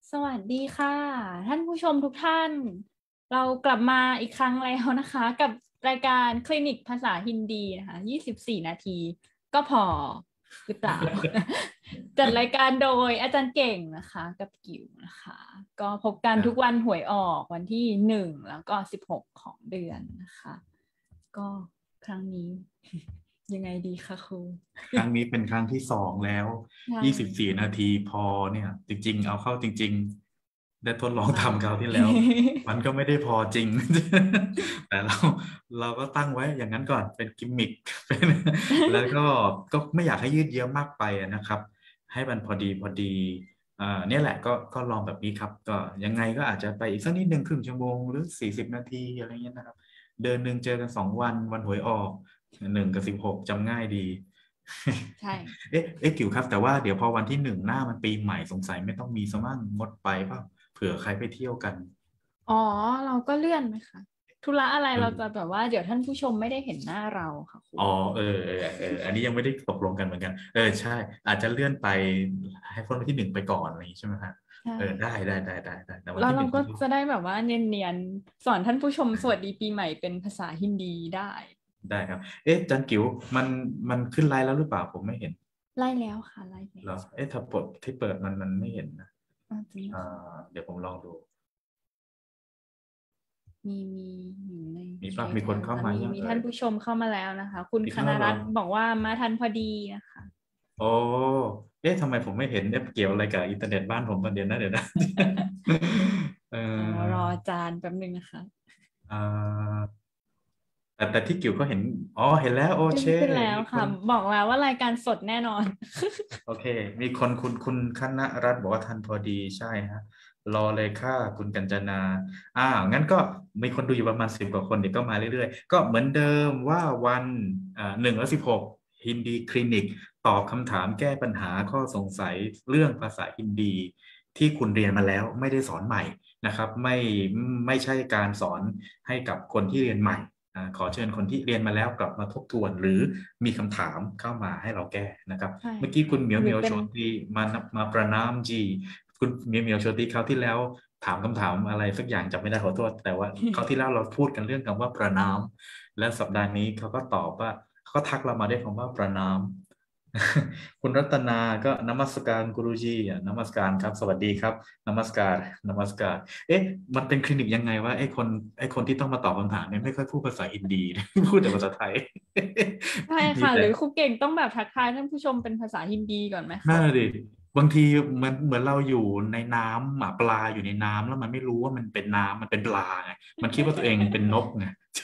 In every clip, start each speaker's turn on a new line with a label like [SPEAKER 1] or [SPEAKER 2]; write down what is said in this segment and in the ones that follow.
[SPEAKER 1] สวัสดีค่ะท่านผู้ชมทุกท่านเรากลับมาอีกครั้งแล้วนะคะกับรายการคลินิกภาษาฮินดีนะคะ24นาทีก็พอหรือเปล่า จัดรายการโดยอาจารย์เก่งนะคะกับกิ๋วนะคะก็พบกันทุกวันหวยออกวันที่1แล้วก็16ของเดือนนะคะก็ครั้งนี้ยังไงดีคะครู
[SPEAKER 2] ครั้งนี้เป็นครั้งที่2แล้ว
[SPEAKER 1] ใช่
[SPEAKER 2] 24นาทีพอเนี่ยจริงๆเอาเข้าจริงๆได้ทดลอง
[SPEAKER 1] ไม่
[SPEAKER 2] ทำคราวที่แล้ว มันก็ไม่ได้พอจริง แต่เราก็ตั้งไว้อย่างนั้นก่อนเป็นกิมมิคเป็นแล้วก็ไม่อยากให้ยืดเยื้อมากไปนะครับให้มันพอดีเนี่ยแหละก็ลองแบบนี้ครับก็ยังไงก็อาจจะไปอีกสักนิดนึงครึ่งชั่วโมงหรือ40นาทีอะไรเงี้ยนะครับเดือนหนึ่งเจอกัน2 วันวันหวยออก1 กับ 16จำง่ายดี
[SPEAKER 1] ใช่
[SPEAKER 2] เอ๊ะกิ๋วครับแต่ว่าเดี๋ยวพอวันที่1หน้ามันปีใหม่สงสัยไม่ต้องมีซะมั่งงดไปเปล่าเผื่อใครไปเที่ยวกัน
[SPEAKER 1] อ๋อเราก็เลื่อนไหมคะธุระอะไร
[SPEAKER 2] เอ
[SPEAKER 1] เราจะแบ
[SPEAKER 2] อ
[SPEAKER 1] บว่าเดี๋ยวท่านผู้ชมไม่ได้เห็นหน้าเราค่ะครู
[SPEAKER 2] อ๋ออันนี้ยังไม่ได้ตกลงกันเหมือนกันใช่อาจจะเลื่อนไปให้พ้นวันที่1ไปก่อนอะไรอย่างนี้ใช่ไหมฮะ
[SPEAKER 1] ใช่
[SPEAKER 2] ได้แต่วัน
[SPEAKER 1] แล้ว
[SPEAKER 2] ที่หนึ่ง
[SPEAKER 1] เราก็จะได้แบบว่าเนียนๆสอนท่านผู้ชมสวัสดีปีใหม่เป็นภาษาฮินดีได้
[SPEAKER 2] ได้ครับเอ๊ะจันกิ๋วมันขึ้นไลน์แล้วหรือเปล่าผมไม่เห็น
[SPEAKER 1] ไล่แล้วค่ะไล่แล้
[SPEAKER 2] เหรอ
[SPEAKER 1] ว
[SPEAKER 2] เอ๊ะถ้าปดที่เปิดมันไม่เห็นนะ
[SPEAKER 1] อาจจะ
[SPEAKER 2] อ่เดี๋ยวผมลองดู
[SPEAKER 1] มีอยู่ใน
[SPEAKER 2] มี
[SPEAKER 1] แช
[SPEAKER 2] ป่ะมีคนเข้า
[SPEAKER 1] ทค่ะ
[SPEAKER 2] มายัง
[SPEAKER 1] มีท่านผู้ชมเข้ามาแล้วนะคะคุณ
[SPEAKER 2] มีเข้าแล้วเหรอ
[SPEAKER 1] คณรัตน์บอกว่ามาทันพอดีนะคะ
[SPEAKER 2] โอ้เอ๊ะทำไมผมไม่เห็นเกี่ยวอะไรกับอินเทอร์เน็ตบ้านผมประเดี๋ยวนะเดี๋ยวนะเอ
[SPEAKER 1] เรารอ
[SPEAKER 2] อ
[SPEAKER 1] อาจารย์แป๊บนึงนะคะ
[SPEAKER 2] อ่าแต่ที่กิ่วก็เห็นอ๋อเห็นแล้วโอเช
[SPEAKER 1] ขึ้นแล้วค่ะ
[SPEAKER 2] มีคน
[SPEAKER 1] บอกแล้วว่ารายการสดแน่นอน
[SPEAKER 2] โอเคมีคนคุณคณรัตน์บอกว่าทันพอดีใช่ฮะรอเลยค่ะคุณกัญจนางั้นก็มีคนดูอยู่ประมาณ10 กว่าคนเดี๋ยวก็มาเรื่อยๆก็เหมือนเดิมว่าวัน1 และ 16ฮินดีคลินิกตอบคำถามแก้ปัญหาข้อสงสัยเรื่องภาษาฮินดีที่คุณเรียนมาแล้วไม่ได้สอนใหม่นะครับไม่ใช่การสอนให้กับคนที่เรียนใหม่ขอเชิญคนที่เรียนมาแล้วกลับมาทบทวนหรือมีคำถามเข้ามาให้เราแก้นะครับ
[SPEAKER 1] ใช่
[SPEAKER 2] เมื่อกี้
[SPEAKER 1] ค่ะ
[SPEAKER 2] คุณเหมียว
[SPEAKER 1] หรือเป็น
[SPEAKER 2] เหมียวโชติมาประนามจีคุณเหมียวเหมียวโชติคราวที่แล้วถามคำถามอะไรสักอย่างจำไม่ได้ขอโทษแต่ว่าคราวที่แล้วเราพูดกันเรื่องคำว่าประนามและสัปดาห์นี้เขาก็ตอบว่าเขาก็ทักเรามาด้วยคำว่าประนาม คุณรัตนาก็นมัสการกุรุจีนมัสการครับสวัสดีครับนมัสการนมัสการเอ๊ะมันเป็นคลินิกยังไงวะไอ้คนที่ต้องมาตอบคำถามเนี่ยไม่ค่อยพูดภาษาอินดีพูดแต่ภาษาไทย
[SPEAKER 1] ใช่
[SPEAKER 2] มี
[SPEAKER 1] ค่ะห
[SPEAKER 2] แต่
[SPEAKER 1] รือครูเก่งต้องแบบทักทายท่านผู้ชมเป็นภาษาฮินดีก่อนไหมคะ
[SPEAKER 2] นั่นน่ะดิบางทีเหมือนเราอยู่ในน้ำหมาปลาอยู่ในน้ำแล้วมันไม่รู้ว่ามันเป็นน้ำมันเป็นปลาไงมันคิดว่าตัวเองเป็นนกไง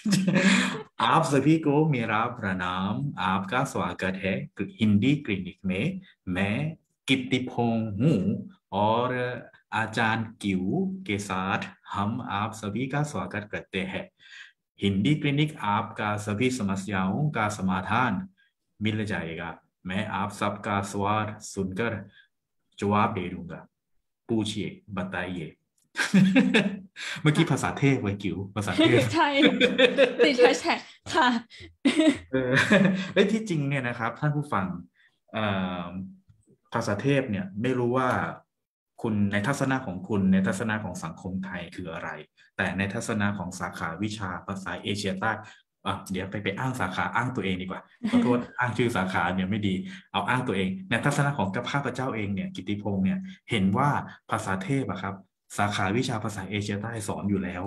[SPEAKER 2] आप सभी को मेरा प्रणाम आपका स्वागत है हिंदी क्लिनिक में मैं कीर्तिपोंग हूँ और आचार्य क्यू के साथ हम आप सभी का स्वागत करते हैं हिंदी क्लिनिक आपका सभी समस्याओं का समाधान मिल जाएगा मैं आप सबका सवाल सुनकर जवाब दे दूंगा पूछिए बताइए เมื่อกี้ภาษา
[SPEAKER 1] ค่ะ
[SPEAKER 2] เทพไว้ยกิ๋วภาษาเทพ
[SPEAKER 1] ใช่ติดแฮชแท็กค่ะ
[SPEAKER 2] เออเอ้ยที่จริงเนี่ยนะครับท่านผู้ฟังเอ่อภาษาเทพเนี่ยไม่รู้ว่าคุณในทัศนะของคุณในทัศนะของสังคมไทยคืออะไรแต่ในทัศนะของสาขาวิชาภาษาเอเชียใต้เดี๋ยวไปอ้างสาขาอ้างตัวเองดีกว่าขอโทษอ้างชื่อสาขาเนี่ยไม่ดีเอาอ้างตัวเองในทัศนะของข้าพเจ้าเองเนี่ยกิตติพงษ์เนี่ยเห็นว่าภาษาเทพอะครับสาขาวิชาภาษาเอเชียใต้สอนอยู่แล้ว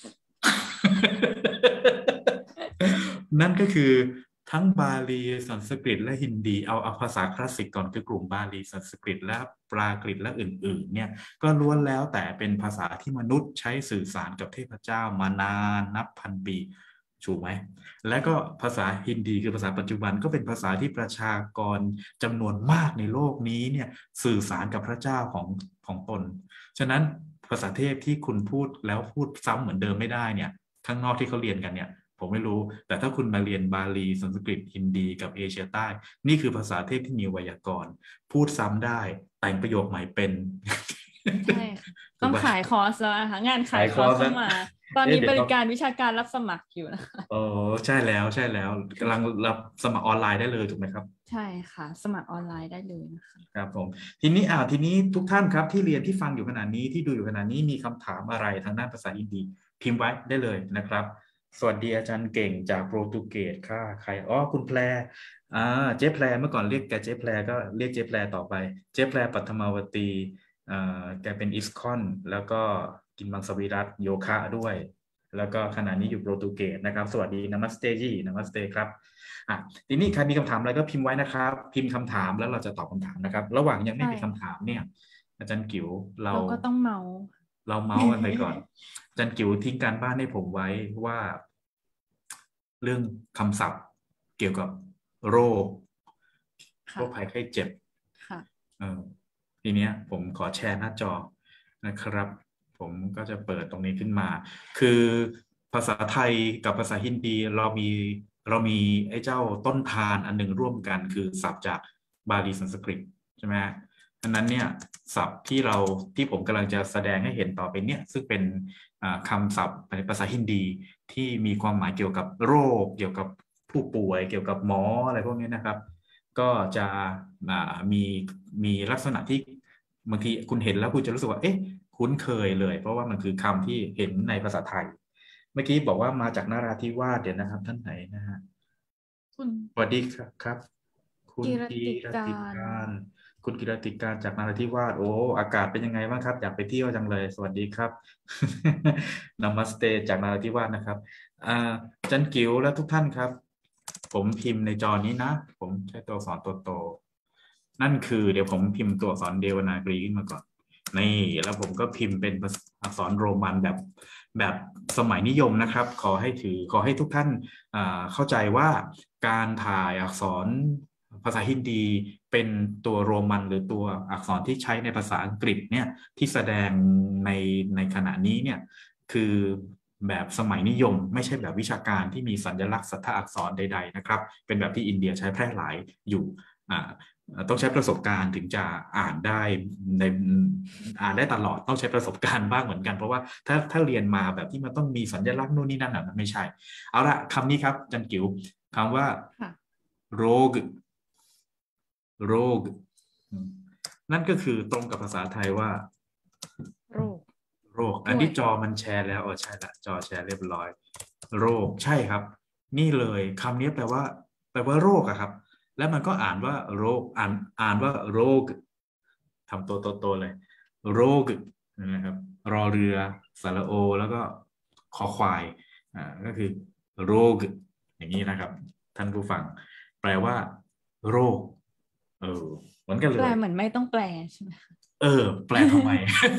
[SPEAKER 2] นั่นก็คือทั้งบาลีสันสกฤตและฮินดีเอาภาษาคลาสสิกก่อนคือกลุ่มบาลีสันสกฤตและปรากฤตและอื่นๆเนี่ยก็ล้วนแล้วแต่เป็นภาษาที่มนุษย์ใช้สื่อสารกับเทพเจ้ามานานนับพันปีถูกไหมและก็ภาษาฮินดีคือภาษาปัจจุบันก็เป็นภาษาที่ประชากรจำนวนมากในโลกนี้เนี่ยสื่อสารกับพระเจ้าของตนฉะนั้นภาษาเทพที่คุณพูดแล้วพูดซ้ำเหมือนเดิมไม่ได้เนี่ยข้างนอกที่เขาเรียนกันเนี่ย ผมไม่รู้ แต่ถ้าคุณมาเรียนบาลีสันสกฤตฮินดีกับเอเชียใต้ นี่คือภาษาเทพที่มีไวยากรณ์พูดซ้ำได้ แต่งประโยคใหม่เป็น
[SPEAKER 1] ใช่ค่ะ
[SPEAKER 2] ถูกปะ
[SPEAKER 1] ต้องขายคอร์สแล้วนะคะงานขา
[SPEAKER 2] ขาย
[SPEAKER 1] ยคอร์ส
[SPEAKER 2] คอร์สแล้ว
[SPEAKER 1] เข้ามา ตอนนี้
[SPEAKER 2] เดี๋ยวต้อง
[SPEAKER 1] บริการวิชาการรับสมัครอยู่นะคะ
[SPEAKER 2] โอ้ใช่แล้วกำลังรับสมัครออนไลน์ได้เลยถูกไหมครับ
[SPEAKER 1] ใช่ค่ะสมัครออนไลน์ได้เลยนะคะ
[SPEAKER 2] ครับผมทีนี้ทุกท่านครับที่เรียนที่ฟังอยู่ขณะนี้ที่ดูอยู่ขณะนี้มีคำถามอะไรทางด้านภาษาฮินดีพิมพ์ไว้ได้เลยนะครับสวัสดีอาจารย์เก่งจากโปรตุเกสค่ะใครคุณแพรเจ๊แพรเมื่อก่อนเรียกแกเจ๊แพรก็เรียกเจ๊แพรต่อไปเจ๊แพรปัทมาวตีแกเป็นอิสคอนแล้วก็กินมังสวิรัตโยคะด้วยแล้วก็ขณะนี้อยู่โปรตุเกสนะครับสวัสดีนามัสเตจีนามัสเตครับทีนี้ใครมีคำถามอะไรก็พิมพ์ไว้นะครับพิมพ์คำถามแล้วเราจะตอบคำถามนะครับระหว่างยังไม่มีคำถามเนี่ยอาจารย์กิ๋วเรา
[SPEAKER 1] ก็ต้องเมา
[SPEAKER 2] กันไปก่อนอาจารย์กิ๋วทิ้งการบ้านให้ผมไว้ว่าเรื่องคำศัพท์เกี่ยวกับโรคภัยไข้เจ็บทีนี้ผมขอแชร์หน้าจอนะครับผมก็จะเปิดตรงนี้ขึ้นมาคือภาษาไทยกับภาษาฮินดีเรามีไอ้เจ้าต้นทานอันหนึ่งร่วมกันคือศัพท์จากบาลีสันสกฤตใช่ไหมอันนั้นเนี่ยศัพท์ที่ผมกำลังจะแสดงให้เห็นต่อไปเนี่ยซึ่งเป็นคำศัพท์ในภาษาฮินดีที่มีความหมายเกี่ยวกับโรคเกี่ยวกับผู้ป่วยเกี่ยวกับหมออะไรพวกนี้นะครับก็จะมีลักษณะที่บางทีคุณเห็นแล้วคุณจะรู้สึกว่าเอ๊ะคุ้นเคยเลยเพราะว่ามันคือคำที่เห็นในภาษาไทยเมื่อกี้บอกว่ามาจากนราธิวาสเดี๋ยวนะครับท่านไหนนะฮะสวัสดีครับคุณกีรติการคุณกีรติการจากนราธิวาสโอ้อากาศเป็นยังไงบ้างครับอยากไปเที่ยวจังเลยสวัสดีครับนามัสเตจากนราธิวาสนะครับจันกิ๋วและทุกท่านครับผมพิมพ์ในจอนี้นะผมใช้ตัวอักษรตัวโตนั่นคือเดี๋ยวผมพิมพ์ตัวอักษรเดวนากรีขึ้นมาก่อนนี่แล้วผมก็พิมพ์เป็นอักษรโรมันแบบสมัยนิยมนะครับขอให้ทุกท่านเข้าใจว่าการถ่ายอักษรภาษาฮินดีเป็นตัวโรมันหรือตัวอักษรที่ใช้ในภาษาอังกฤษเนี่ยที่แสดงในขณะนี้เนี่ยคือแบบสมัยนิยมไม่ใช่แบบวิชาการที่มีสัญลักษณ์สัทธอักษรใดๆนะครับเป็นแบบที่อินเดียใช้แพร่หลายอยู่ต้องใช้ประสบการณ์ถึงจะอ่านได้ตลอดต้องใช้ประสบการณ์บ้างเหมือนกันเพราะว่าถ้าเรียนมาแบบที่มันต้องมีสัญลักษณ์นู่นนี่นั่นมันไม่ใช่เอาละคำนี้ครับจันกิ๋วคำว่าโรคนั่นก็คือตรงกับภาษาไทยว่าโรคอันนี้จอมันแชร์แล้วใช่ละจอแชร์เรียบร้อยโรคใช่ครับนี่เลยคำนี้แปลว่าโรคอะครับแล้วมันก็อ่านว่าโรคอ่านว่าโรคทำตัวโตเลยโรคนะครับรอเรือสระโอแล้วก็คอควายก็คือโรคอย่างนี้นะครับท่านผู้ฟังแปลว่าโรคเหมือนกันเลย
[SPEAKER 1] แปลเหมือนไม่ต้องแปลใช่ไหมคะ
[SPEAKER 2] แปลทำไม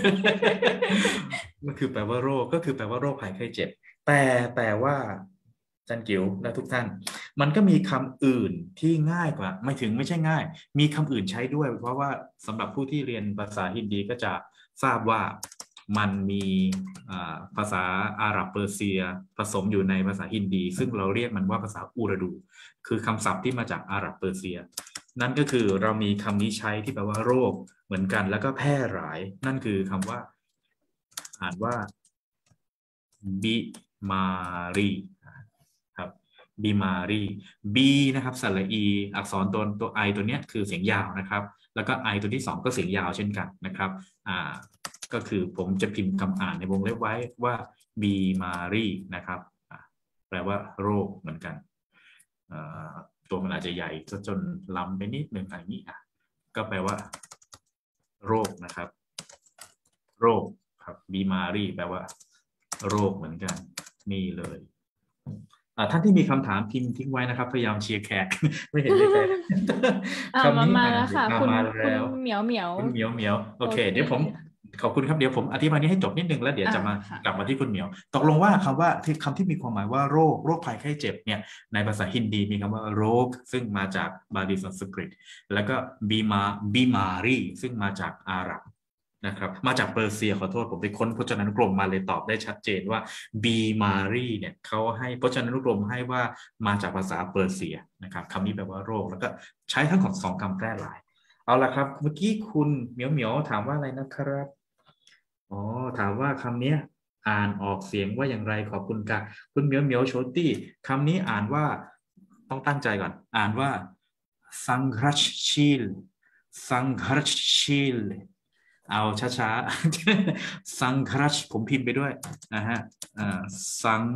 [SPEAKER 2] ก็คือแปลว่าโรคก็คือแปลว่าโรคภัยไข้เจ็บแต่ว่าจันกิ๋วและทุกท่านมันก็มีคำอื่นที่ง่ายกว่าไม่ใช่ง่ายมีคำอื่นใช้ด้วยเพราะว่าสำหรับผู้ที่เรียนภาษาฮินดีก็จะทราบว่ามันมีภาษาอาหรับเปอร์เซียผสมอยู่ในภาษาฮินดีซึ่งเราเรียกมันว่าภาษาอูรดูคือคำศัพท์ที่มาจากอาหรับเปอร์เซียนั่นก็คือเรามีคำนี้ใช้ที่แปลว่าโรคเหมือนกันแล้วก็แพร่หลายนั่นคือคำว่าอ่านว่าบิมารีครับบิมารีบีนะครับสระอีอักษรตัวไอตัวเนี้ยคือเสียงยาวนะครับแล้วก็ไอตัวที่สองก็เสียงยาวเช่นกันนะครับก็คือผมจะพิมพ์คำอ่านในวงเล็บไว้ว่าบีมารีนะครับแปลว่าโรคเหมือนกันตัวมันอาจจะใหญ่จนล้ำไปนิดนึงอะไรนี้ก็แปลว่าโรคนะครับโรคครับบีมารีแปลว่าโรคเหมือนกันนี่เลยท่านที่มีคำถามพิมพ์ทิ้งไว้นะครับพยายามเชียร์แขกไม่เห็นได้แขกคำนี้
[SPEAKER 1] มาแล้วค่ะคุณเหมียว
[SPEAKER 2] คุณเหมียวโอเคเดี๋ยวผมขอบคุณครับเดี๋ยวผมอธิบายนี้ให้จบนิดนึงแล้วเดี๋ยวจะมากลับมาที่คุณเหมียวตกลงว่าคำที่มีความหมายว่าโรคภัยไข้เจ็บเนี่ยในภาษาฮินดีมีคำว่าโรคซึ่งมาจากบาลีสันสกฤตแล้วก็บีมารีซึ่งมาจากอาหรับนะครับมาจากเปอร์เซียขอโทษผมไปค้นพจนานุกรมมาเลยตอบได้ชัดเจนว่าบีมารีเนี่ยเขาให้พจนานุกรมให้ว่ามาจากภาษาเปอร์เซียนะครับคำนี้แปลว่าโรคแล้วก็ใช้ทั้งของสองคำแพร่หลายเอาละครับเมื่อกี้คุณเหมียวถามว่าอะไรนะครับถามว่าคำนี้อ่านออกเสียงว่าอย่างไรขอบคุณค่ะคุณเหมียวโชตี้คำนี้อ่านว่าต้องตั้งใจก่อนอ่านว่าสังครัชชิลสังครัชชิลเอาช้าๆสังครัชผมพิมพ์ไปด้วยนะฮะสัง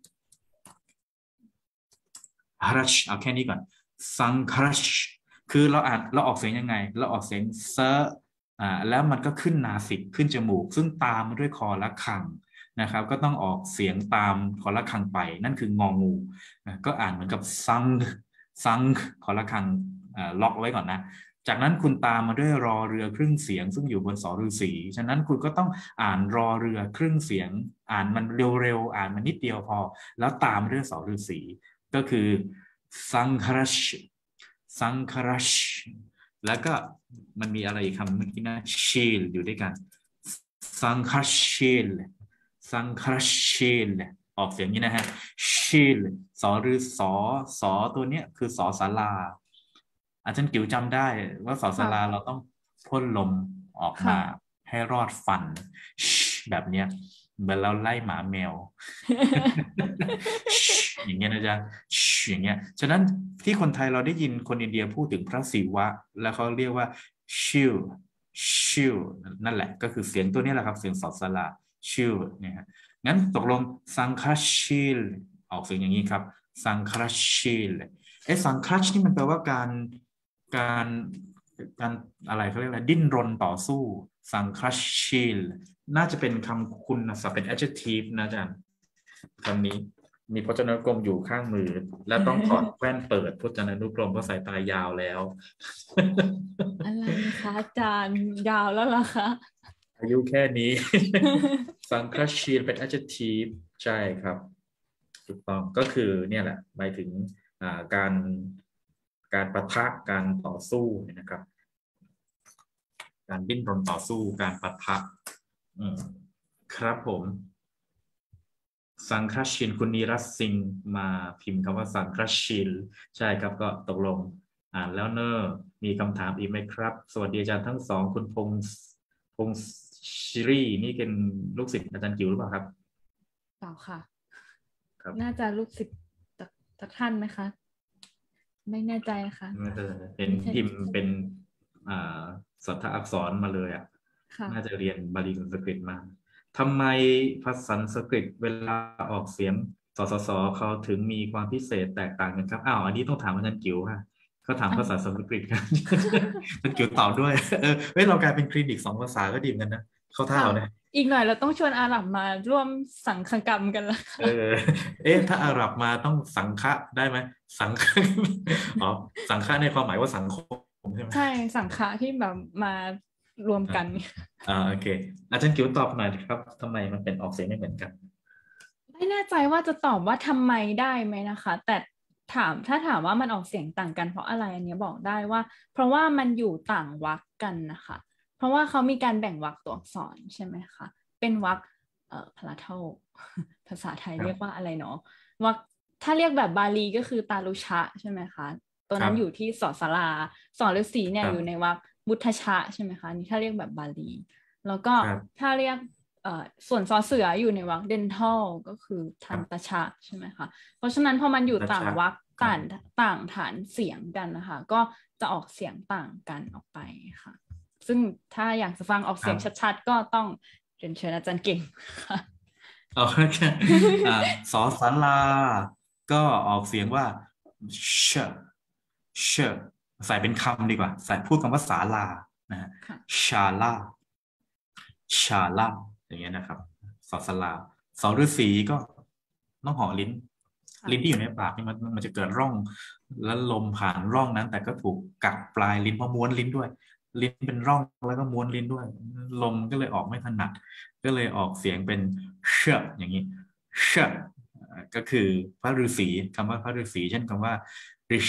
[SPEAKER 2] ครัชเอาแค่นี้ก่อนสังครัชคือเราออกเสียงยังไงเราออกเสียงเซแล้วมันก็ขึ้นนาสิกขึ้นจมูกซึ่งตามมาด้วยคอและคังนะครับก็ต้องออกเสียงตามคอละคังไปนั่นคืององูก็อ่านเหมือนกับซังคอละคังล็อกไว้ก่อนนะจากนั้นคุณตามมาด้วยรอเรือครึ่งเสียงซึ่งอยู่บนสอฤาษีฉะนั้นคุณก็ต้องอ่านรอเรือครึ่งเสียงอ่านมันเร็วๆอ่านมันนิดเดียวพอแล้วตามมาด้วยสอฤาษีก็คือสังครัชสังครัชแล้วก็มันมีอะไรอีกคำเมื่อกี้นะชิลอยู่ด้วยกันสังครัชชิลสังครัชชิลออกเสียงนี้นะฮะชิลสอหรือสอตัวเนี้ยคือสอศาลาอาจารย์กิ๋วจำได้ว่าสอศาลาเราต้องพ่นลมออกมาให้รอดฟันแบบเนี้ยเหมือนเราไล่หมาแมว อย่างเงี้ยนะจ๊ะอย่างเงี้ยฉะนั้นที่คนไทยเราได้ยินคนอินเดียพูดถึงพระศิวะแล้วเขาเรียกว่าชิวนั่นแหละก็คือเสียงตัวนี้แหละครับเสียงสอดสลาชิวเนี่ยฮะงั้นตกลงสังครัชชิลออกเสียงอย่างนี้ครับสังครัชชิลสังครัชนี่มันแปลว่าการอะไรเขาเรียกอะไรดิ้นรนต่อสู้สังครัชชิลน่าจะเป็นคำคุณศัพท์เป็น adjective นะอาจารย์คำนี้มีพจนานุกรมอยู่ข้างมือและต้องถอดแว่นเปิดพจนานุกรมเพราะสายตายาวแล้ว
[SPEAKER 1] อะไรคะอาจารย์ยาวแล้วล่ะคะ
[SPEAKER 2] อายุแค่นี้ สังครัชชิลเป็น adjective ใช่ครับถูกต้องก็คือเนี่ยแหละหมายถึงการปะทะการต่อสู้นะครับการดิ้นรนต่อสู้การปะทะครับผมสังครัชชิลคุณนีรัตน์ซิงมาพิมพ์คำว่าสังครัชชิลใช่ครับก็ตกลงแล้วเนอะมีคำถามอีกไหมครับสวัสดีอาจารย์ทั้งสองคุณพงศิรีนี่เป็นลูกศิษย์อาจารย์จิ๋วหรือเปล่าครับ
[SPEAKER 1] เปล่าค่ะ
[SPEAKER 2] ครับ
[SPEAKER 1] น่าจะลูกศิษย์จากท่านไหมคะไม่แน่ใจค่ะ
[SPEAKER 2] เป็นพิมพ์เป็นสัทธอักษรมาเลยอ่ะน่าจะเรียนบาลีสันสกฤตมาทำไมภาษาสันสกฤตเวลาออกเสียงสเขาถึงมีความพิเศษแตกต่างกันครับอันนี้ต้องถามอาจารย์จิ๋วค่ะเขาถามภาษาสันสกฤตกันอาจารย์จิ๋วตอบด้วยเรากลายเป็นคลินิก2 ภาษาก็ดีเหมือนกันนะเข้าท่าเอาเนี่ย
[SPEAKER 1] อีกหน่อยเราต้องชวนอาหรับมาร่วมสังฆกรรมกันละ
[SPEAKER 2] ถ้าอาหรับมาต้องสังฆะได้ไหมสังฆะสังฆะในความหมายว่าสังคมใช่ไหม
[SPEAKER 1] ใช่สังฆะที่แบบมารวมกัน
[SPEAKER 2] โอเคอาจารย์กิ๋วตอบหน่อยครับทำไมมันเป็นออกเสียงไม่เหมือนกัน
[SPEAKER 1] ไม่แน่ใจว่าจะตอบว่าทำไมได้ไหมนะคะแต่ถ้าถามว่ามันออกเสียงต่างกันเพราะอะไรอันนี้บอกได้ว่าเพราะว่ามันอยู่ต่างวรรคกันนะคะเพราะว่าเขามีการแบ่งวรรคตัวอักษรใช่ไหมคะเป็นวรรคพลาโทภาษาไทยเรียกว่าอะไรเนาะวรรคถ้าเรียกแบบบาลีก็คือตาลุชะใช่ไหมคะตัวนั้นอยู่ที่สอสลาสอฤาษีเนี่ยอยู่ในวรรคบุทชะใช่ไหมคะนี่ถ้าเรียกแบบบาลีแล้วก็ถ้าเรียกส่วนซอเสืออยู่ในวรรค dental ก็คือทันตชะใช่ไหมคะเพราะฉะนั้นพอมันอยู่ต่างวรรคต่างฐานเสียงกันนะคะก็จะออกเสียงต่างกันออกไปค่ะซึ่งถ้าอยากจะฟังออกเสียงชัดๆก็ต้องเรียนเชิญอาจารย์เก่งค่ะ
[SPEAKER 2] โอเคสอสาราก็ออกเสียงว่าเชใส่เป็นคำดีกว่าใส่พูดคำว่าศาลานะฮะชาลาอย่างเงี้ยนะครับสอสลาสอฤาษีก็ต้องห่อลิ้นที่อยู่ในปากนี่มันจะเกิดร่องแล้วลมผ่านร่องนั้นแต่ก็ถูกกัดปลายลิ้นเพราะม้วนลิ้นด้วยลิ้นเป็นร่องแล้วก็ม้วนลิ้นด้วยลมก็เลยออกไม่ถนัดก็เลยออกเสียงเป็นเชอย่างนี้เชก็คือพระฤาษีคำว่าพระฤาษีเช่นคำว่าริ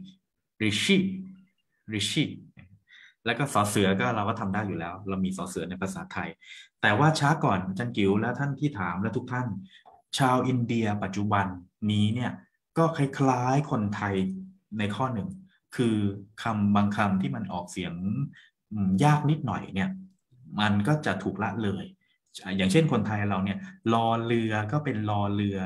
[SPEAKER 2] ชิแล้วก็สอเสือก็เราก็ทำได้อยู่แล้วเรามีสอเสือในภาษาไทยแต่ว่าช้าก่อนอาจารย์กิ๋วและท่านที่ถามและทุกท่านชาวอินเดียปัจจุบันนี้เนี่ยก็คล้ายๆคนไทยในข้อหนึ่งคือคำบางคำที่มันออกเสียงยากนิดหน่อยเนี่ยมันก็จะถูกละเลยอย่างเช่นคนไทยเราเนี่ยรอเรือก็เป็นรอเรือ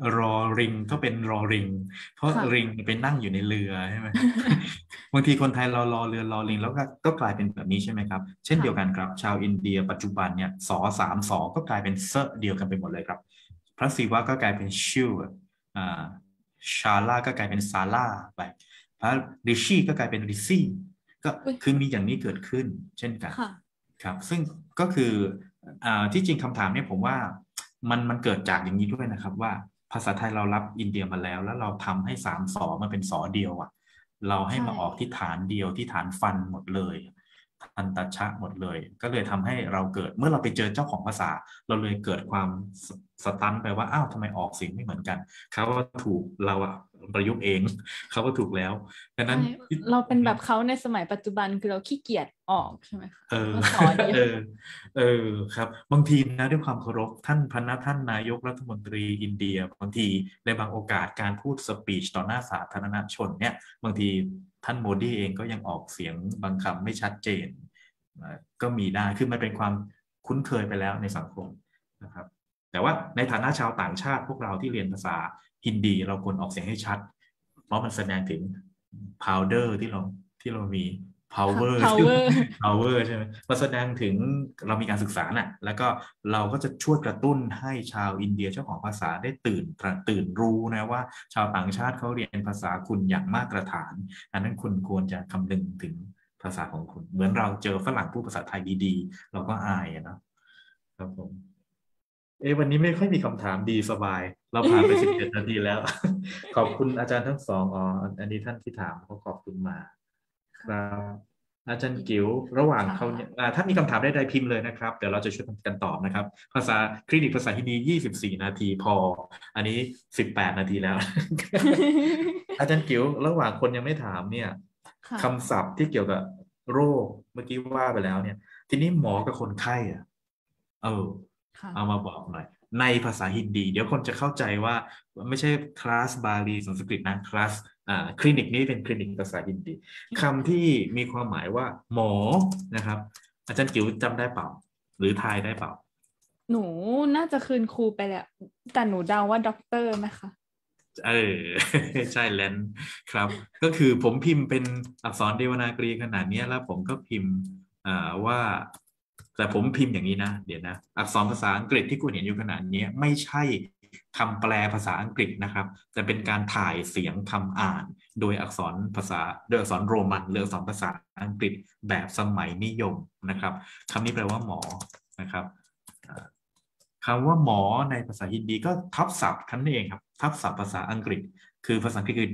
[SPEAKER 2] รอริงก็เป็นรอริงเพราะ
[SPEAKER 1] ค่ะ
[SPEAKER 2] ริงไปนั่งอยู่ในเรือใช่ไหม บางทีคนไทยเรารอเรือรอลิงแล้วก็กลายเป็นแบบนี้ใช่ไหมครับเช่นเดียวกัน
[SPEAKER 1] ค่ะ
[SPEAKER 2] ครับชาวอินเดียปัจจุบันเนี่ยสอสามสอก็กลายเป็นเซเดียวกันไปหมดเลยครับพระศิวะก็กลายเป็นชิวอ่าชาลาก็กลายเป็นซาลาไปพระริชีก็กลายเป็นริซี่ก็
[SPEAKER 1] อุ้ย
[SPEAKER 2] คือมีอย่างนี้เกิดขึ้นเช่นกัน
[SPEAKER 1] ค่ะ
[SPEAKER 2] ครับซึ่งก็คือที่จริงคำถามเนี่ยผมว่ามันเกิดจากอย่างนี้ด้วยนะครับว่าภาษาไทยเรารับอินเดียมาแล้วเราทำให้สามสอมาเป็นสอเดียวอ่ะ เราให้
[SPEAKER 1] ใช่
[SPEAKER 2] มาออกที่ฐานเดียวที่ฐานฟันหมดเลยทันตชะหมดเลยก็เลยทำให้เราเกิดเมื่อเราไปเจอเจ้าของภาษาเราเลยเกิดความสตันไปว่าอ้าวทำไมออกเสียงไม่เหมือนกันเขาว่าถูกเราอะประยุกต์เองเขาก็ถูกแล้วดัง
[SPEAKER 1] ใช่
[SPEAKER 2] นั้น
[SPEAKER 1] เราเป็นแบบเขาในสมัยปัจจุบันคือเราขี้เกียจออกใช่ไหมคะ
[SPEAKER 2] เออ
[SPEAKER 1] ว่าสอเดี ยว
[SPEAKER 2] เออเออครับบางทีนะด้วยความเคารพท่านพระนะท่านนายกรัฐมนตรีอินเดียบางทีในบางโอกาสการพูดสปีชต่อหน้าสาธารณชนเนี่ยบางทีท่านโมดีเองก็ยังออกเสียงบางคำไม่ชัดเจนก็มีได้คือมันเป็นความคุ้นเคยไปแล้วในสังคมนะครับแต่ว่าในฐานะชาวต่างชาติพวกเราที่เรียนภาษาฮินดีเราควรออกเสียงให้ชัดเพราะมันแสดงถึง powder ที่เรามี
[SPEAKER 1] ค่ะ
[SPEAKER 2] power ที่
[SPEAKER 1] power
[SPEAKER 2] power ใช่ไหมมันแสดงถึงเรามีการศึกษาน่ะแล้วก็เราก็จะช่วยกระตุ้นให้ชาวอินเดียเจ้าของภาษาได้ตื่นรู้นะว่าชาวต่างชาติเขาเรียนภาษาคุณอย่างมาตรฐานอันนั้นคุณควรจะคำนึงถึงภาษาของคุณเหมือนเราเจอฝรั่งพูดภาษาไทยดีๆเราก็อายอะเนาะครับผมวันนี้ไม่ค่อยมีคำถามดีสบายเราผ่านไป11 นาทีแล้วขอบคุณอาจารย์ทั้งสองอันนี้ท่านที่ถามเขาขอบคุณมาครับอาจารย์กิ๋วระหว่าง
[SPEAKER 1] ค่ะ
[SPEAKER 2] เขาเนี่ยถ้ามีคำถามใดๆพิมพ์เลยนะครับเดี๋ยวเราจะช่วยกันตอบนะครับภาษาคลินิกภาษาฮินดี24 นาทีพออันนี้18 นาทีแล้ว อาจารย์กิ๋วระหว่างคนยังไม่ถามเนี่ย
[SPEAKER 1] ค่ะ
[SPEAKER 2] คำศัพท์ที่เกี่ยวกับโรคเมื่อกี้ว่าไปแล้วเนี่ยทีนี้หมอกับคนไข้อะเออเอา
[SPEAKER 1] ค่ะ
[SPEAKER 2] มาบอกหน่อยในภาษาฮินดีเดี๋ยวคนจะเข้าใจว่าไม่ใช่คลาสบาลีสันสกฤตนะคลาสคลินิกนี้เป็นคลินิกภาษาฮินดีคำที่มีความหมายว่าหมอนะครับอาจารย์กิ๋วจำได้เปล่าหรือทายได้เปล่า
[SPEAKER 1] หนูน่าจะคืนครูไปแล้วแต่หนูเดาว่าด็อกเตอร์ไหมคะ
[SPEAKER 2] เออ ใช่แลนด์ครับก็คือผมพิมพ์เป็นอักษรเดวนากรีขนาดนี้แล้วผมก็พิมพ์ว่าแต่ผมพิมพ์อย่างนี้นะเดี๋ยวนะอักษรภาษาอังกฤษที่คุณเห็นอยู่ขนาดนี้ไม่ใช่คำแปลภาษาอังกฤษนะครับแต่เป็นการถ่ายเสียงคำอ่านโดยอักษรภาษาโดยอักษรโรมันหรืออักษรภาษาอังกฤษแบบสมัยนิยมนะครับคำนี้แปลว่าหมอนะครับ คำว่าหมอในภาษาฮินดีก็ทับศัพท์คันนี้เองครับทับศัพท์ภาษาอังกฤษคือภาษาอังกฤษคือ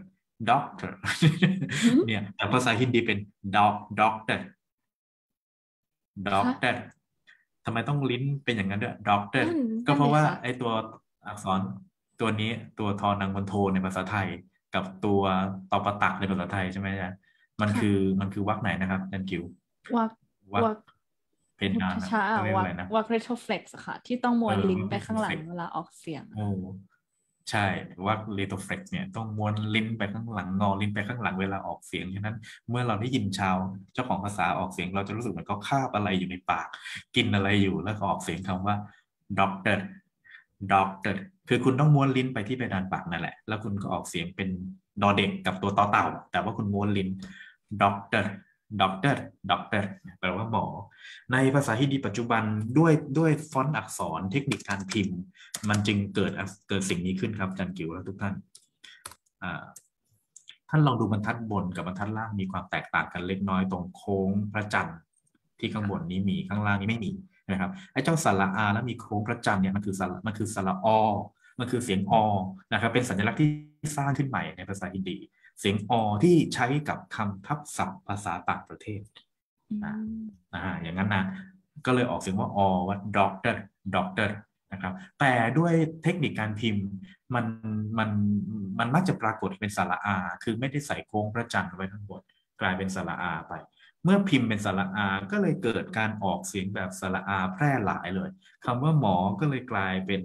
[SPEAKER 2] doctor
[SPEAKER 1] หืม
[SPEAKER 2] เนี่ยแต่ภาษาฮินดีเป็น doctor
[SPEAKER 1] คะ
[SPEAKER 2] doctor ทำไมต้องลิ้นเป็นอย่างนั้นด้วย doctor
[SPEAKER 1] นั่น
[SPEAKER 2] ก็เพราะว่า
[SPEAKER 1] นั่นเลยค่ะ
[SPEAKER 2] ไอ้ตัวอักษรตัวนี้ตัวทอนังบนโทในภาษาไทยกับตัวตอปะตะในภาษาไทยใช่ไหมจ๊ะมันคือ
[SPEAKER 1] ค่ะ
[SPEAKER 2] มันคือวรรคไหนนะครับนันกิว
[SPEAKER 1] วัก
[SPEAKER 2] วรรค
[SPEAKER 1] วัก
[SPEAKER 2] เพนนานอะ
[SPEAKER 1] ช้าๆ
[SPEAKER 2] เขา
[SPEAKER 1] อ่ะวัก
[SPEAKER 2] เรียกว่าอะไรนะ
[SPEAKER 1] วักเรโทรเฟล็กซ์ค่ะที่ต้องม้วนลิ้น
[SPEAKER 2] วรรค
[SPEAKER 1] ไปข้างหลัง
[SPEAKER 2] เพนเฟก
[SPEAKER 1] เวลาออกเสียง
[SPEAKER 2] โอ้ใช่ว่า lithophlex เนี่ยต้องม้วนลิ้นไปข้างหลังงอลิ้นไปข้างหลังเวลาออกเสียงฉะนั้นเมื่อเราได้ยินชาวเจ้าของภาษาออกเสียงเราจะรู้สึกเหมือนเขาคาบอะไรอยู่ในปากกินอะไรอยู่แล้วก็ออกเสียงคำว่า doctor doctor คือคุณต้องม้วนลิ้นไปที่เพดานปากนั่นแหละแล้วคุณก็ออกเสียงเป็นดอเด็กกับตัวต่อเต่าแต่ว่าคุณม้วนลิ้น doctor doctor doctor แปลว่าหมอในภาษาฮินดีปัจจุบันด้วยฟอนต์อักษรเทคนิคการพิมพ์ มันจึงเกิดสิ่งนี้ขึ้นครับอาจารย์กิ๋วและทุกท่านท่านลองดูบรรทัดบนกับบรรทัดล่างมีความแตกต่างกันเล็กน้อยตรงโค้งพระจันทร์ที่ข้างบนนี้มีข้างล่างนี้ไม่มีนะครับไอ้เจ้าสระอาแล้วมีโค้งพระจันทร์เนี่ยมันคือสระอมันคือเสียงอนะครับเป็นสัญลักษณ์ที่สร้างขึ้นใหม่ในภาษาฮินดีเสียงอที่ใช้กับคำทับศัพท์ภาษาต่างประเทศอ่าอย่างนั้นนะก็เลยออกเสียงว่าว่า doctor นะครับแต่ด้วยเทคนิคการพิมพ์มันมันมันมักจะปรากฏเป็นสระอาคือไม่ได้ใส่โค้งพระจันทร์ไว้ทั้งหมดกลายเป็นสระอาไปเมื่อพิมพ์เป็นสระอาก็เลยเกิดการออกเสียงแบบสระอาแพร่หลายเลยคำว่าหมอก็เลยกลายเป็น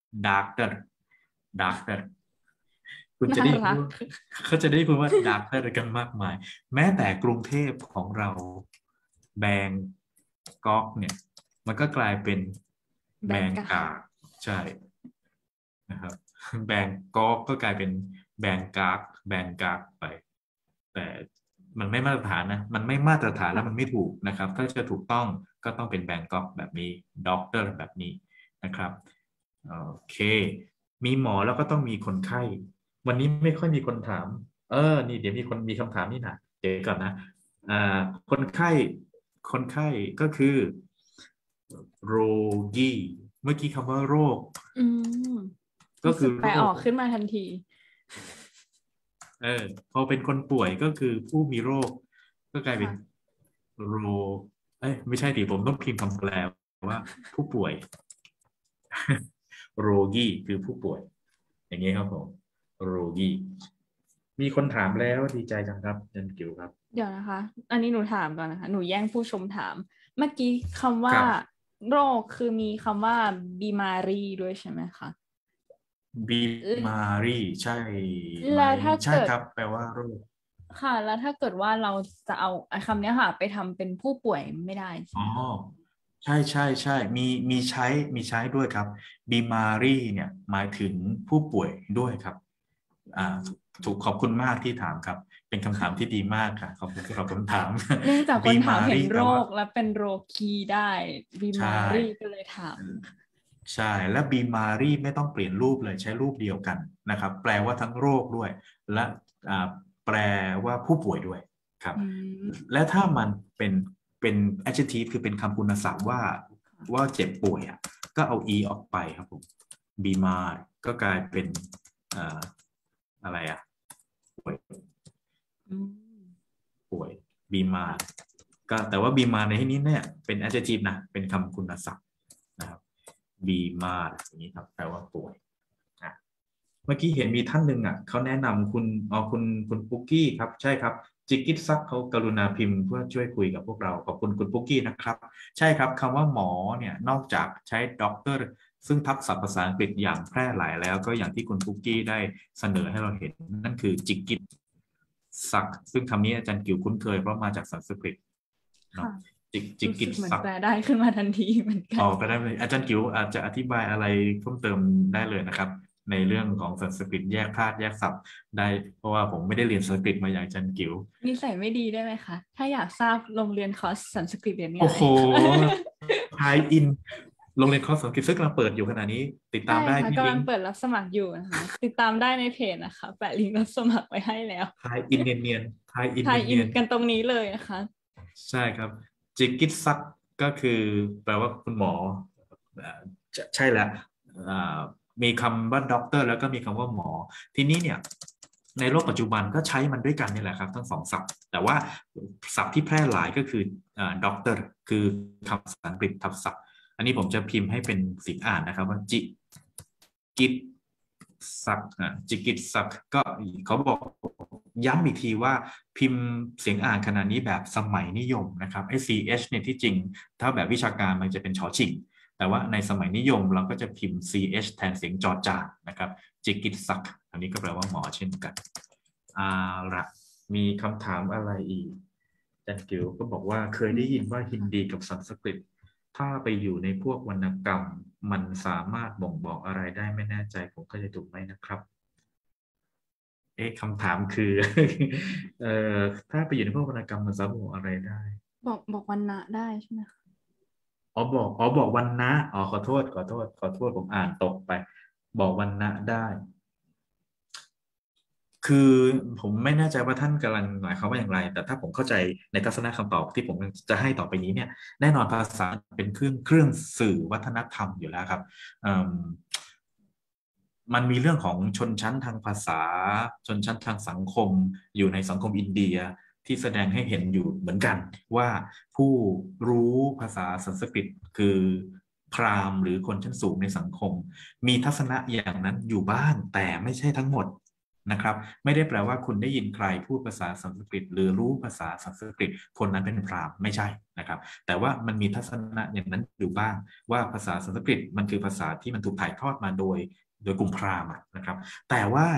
[SPEAKER 2] doctor คุณจะ
[SPEAKER 1] น่า
[SPEAKER 2] ได้
[SPEAKER 1] รัก
[SPEAKER 2] เขาจะได้พูดว่า doctor กันมากมายแม้แต่กรุงเทพของเราแบงก๊อกเนี่ยมันก็กลายเป็นแบ
[SPEAKER 1] แบงกา
[SPEAKER 2] งกาใช่นะครับแบงกอกก็กลายเป็นแบงกากแบงกากไปแต่มันไม่มาตรฐานนะมันไม่มาตรฐานแล้วมันไม่ถูกนะครับถ้าจะถูกต้องก็ต้องเป็นแบงกอกแบบนี้ด็อกเตอร์แบบนี้นะครับโอเคมีหมอแล้วก็ต้องมีคนไข้วันนี้ไม่ค่อยมีคนถามนี่เดี๋ยวมีคนมีคำถามนี่นะเดี๋ยวก่อนนะอ่าคนไข้คนไข้ก็คือโรกีเมื่อกี้คำว่าโรค
[SPEAKER 1] อืม
[SPEAKER 2] ก็คือ
[SPEAKER 1] แปล
[SPEAKER 2] โรค
[SPEAKER 1] ออกขึ้นมาทันที
[SPEAKER 2] พอเป็นคนป่วยก็คือผู้มีโรคก็กลายเป็น
[SPEAKER 1] ค่ะ
[SPEAKER 2] โรไม่ใช่ดิผมต้องพิมพ์คำแปลว่าผู้ป่วยโรกีคือผู้ป่วยอย่างนี้ครับผมโรกีมีคนถามแล้วดีใจจังครับยันกิวครับ
[SPEAKER 1] เดี๋ยวนะคะอันนี้หนูถามก่อนนะคะหนูแย่งผู้ชมถามเมื่อกี้คำว่า
[SPEAKER 2] ครับ
[SPEAKER 1] โรคคือมีคำว่าบีมารีด้วยใช่ไหมคะ
[SPEAKER 2] บีมารีใช่ไหม
[SPEAKER 1] แล้วถ้า
[SPEAKER 2] ใช่
[SPEAKER 1] เกิด
[SPEAKER 2] ครับแปลว่าโรค
[SPEAKER 1] ค่ะแล้วถ้าเกิดว่าเราจะเอาไอ้คำเนี้ยค่ะไปทำเป็นผู้ป่วยไม่ได้ใช่
[SPEAKER 2] อ๋อ
[SPEAKER 1] ไหมคะ
[SPEAKER 2] ใช่ใช่ใช่มีใช้มีใช้ด้วยครับบีมารีเนี่ยหมายถึงผู้ป่วยด้วยครับอ่า
[SPEAKER 1] อืม
[SPEAKER 2] ถูกขอบคุณมากที่ถามครับเป็นคำถามที่
[SPEAKER 1] ค่ะ
[SPEAKER 2] ดีมากค่ะขอบคุณสำหรับคำถาม
[SPEAKER 1] เนื่องจาก
[SPEAKER 2] บี
[SPEAKER 1] คนถา
[SPEAKER 2] มา
[SPEAKER 1] มเห็นโร
[SPEAKER 2] รีแต่ว่า
[SPEAKER 1] คและเป็นโรคีได้บี
[SPEAKER 2] ใช่
[SPEAKER 1] มารีก็เลยถาม
[SPEAKER 2] ใช่และบีมารีไม่ต้องเปลี่ยนรูปเลยใช้รูปเดียวกันนะครับแปลว่าทั้งโรคด้วยและอ่าแปลว่าผู้ป่วยด้วยครับ
[SPEAKER 1] อืม
[SPEAKER 2] และถ้ามันเป็น adjective คือเป็นคำคุณศัพท์ว่าเจ็บป่วยอ่ะก็เอา e ออกไปครับผมบีมาก็กลายเป็นอ่าอะไรอ่ะป่วย
[SPEAKER 1] อืม
[SPEAKER 2] ป่วยบีมา
[SPEAKER 1] ค่ะ
[SPEAKER 2] ก็แต่ว่าบีมาในที่นี้เนี่ยเป็น adjective นะเป็นคำคุณศัพท์นะครับ บีมาอย่างนี้ครับแปลว่าป่วยอ่ะเมื่อกี้เห็นมีท่านหนึ่งเขาแนะนำคุณปุ๊กกี้ครับใช่ครับจิกิตซักเขากรุณาพิมพ์เพื่อช่วยคุยกับพวกเราขอบคุณคุณปุ๊กกี้นะครับใช่ครับคำว่าหมอเนี่ยนอกจากใช้ด็อกเตอร์ซึ่งทับศัพท์ภาษาอังกฤษอย่างแพร่หลายแล้วก็อย่างที่คุณปุ๊กกี้ได้เสนอให้เราเห็นนั่นคือจิกิตซักซึ่งคำนี้อาจารย์กิวคุ้นเคยเพราะมาจากสันสกฤตเนาะ
[SPEAKER 1] ค่ะ
[SPEAKER 2] จิ
[SPEAKER 1] รู้สึกเหมือน
[SPEAKER 2] กิตซัก
[SPEAKER 1] แปลได้ขึ้นมาทันทีเหมือนกัน
[SPEAKER 2] ออกก็ได้เลยอาจารย์กิ๋วอาจจะอธิบายอะไรเพิ่มเติมได้เลยนะครับในเรื่องของสันสกฤตแยกธาตุแยกศัพท์ได้เพราะว่าผมไม่ได้เรียนสันสกฤตมาอย่างอาจารย์กิ๋ว
[SPEAKER 1] นิสัยไม่ดีได้ไหมคะถ้าอยากทราบโรงเรียนคอร์สสันสกฤตเรียน
[SPEAKER 2] โอ้โห
[SPEAKER 1] ง่ายค่ะ
[SPEAKER 2] ไทยอินโรงเรียนคอร์สสันสกฤตซึ่งกำลังเปิดอยู่ขณะนี้ติด
[SPEAKER 1] ใช่
[SPEAKER 2] ตามได้
[SPEAKER 1] ค่ะกำลั
[SPEAKER 2] ที่ลิงก์
[SPEAKER 1] งเปิดรับสมัครอยู่นะคะติดตามได้ในเพจนะคะแปะลิงก์รับสมัครไว้ให้แล้ว
[SPEAKER 2] ไทยอินเนียนๆไทยอิน
[SPEAKER 1] ทายอิน
[SPEAKER 2] เนียน
[SPEAKER 1] กันตรงนี้เลยนะคะ
[SPEAKER 2] ๆใช่ครับจิกิตซักก็คือแปลว่าคุณหมออ่าใช่แล้วอ่ามีคำว่าด็อกเตอร์แล้วก็มีคำว่าหมอทีนี้เนี่ย ในโลกปัจจุบันก็ใช้มันด้วยกันนี่แหละครับทั้งสองศัพท์แต่ว่าศัพท์ที่แพร่หลายก็คือด็อกเตอร์คือคำภาษาอังกฤษทับศัพท์อันนี้ผมจะพิมพ์ให้เป็นเสียงอ่านนะครับว่าจิกิตศักจิกิตศักก็เขาบอกย้ำอีกทีว่าพิมพ์เสียงอ่านขนาดนี้แบบสมัยนิยมนะครับไอ้ ch เนี่ยที่จริงถ้าแบบวิชาการมันจะเป็นชอชิงแต่ว่าในสมัยนิยมเราก็จะพิมพ์ ch แทนเสียงจอจานนะครับจิกิตศักอันนี้ก็แปลว่าหมอเช่นกันอ่าละมีคำถามอะไรอีกอาจารย์กิวก็บอกว่าเคยได้ยินว่าฮินดีกับสันสกฤตถ้าไปอยู่ในพวกวรรณกรรมมันสามารถบ่งบอกอะไรได้ไม่แน่ใจผมก็จะถูกไหมนะครับคำถามคือเอ่อถ้าไปอยู่ในพวกวรรณกรรมมันสามารถบอกอะไรได้
[SPEAKER 1] บอกวันนะได้ใช่ไหมคะ
[SPEAKER 2] บอกวันนะขอโทษผมอ่านตกไปบอกวันนะได้ คือผมไม่แน่ใจว่าท่านกำลังหมายความว่าอย่างไรแต่ถ้าผมเข้าใจในทัศนะคำตอบที่ผมจะให้ต่อไปนี้เนี่ยแน่นอนภาษาเป็นเครื่องสื่อวัฒนธรรมอยู่แล้วครับเอิ่มมันมีเรื่องของชนชั้นทางภาษาชนชั้นทางสังคมอยู่ในสังคมอินเดียที่แสดงให้เห็นอยู่เหมือนกันว่าผู้รู้ภาษาสันสกฤตคือพราหมณ์หรือคนชั้นสูงในสังคมมีทัศนะอย่างนั้นอยู่บ้างแต่ไม่ใช่ทั้งหมด นะครับไม่ได้แปลว่าคุณได้ยินใครพูดภาษาสันสกฤตหรือรู้ภาษาสันสกฤตคนนั้นเป็นพราหมณ์ไม่ใช่นะครับแต่ว่ามันมีทัศนะอย่างนั้นอยู่บ้างว่าภาษาสันสกฤตมันคือภาษาที่มันถูกถ่ายทอดมาโดยกลุ่มพราหมณ์นะครับแต่ว่า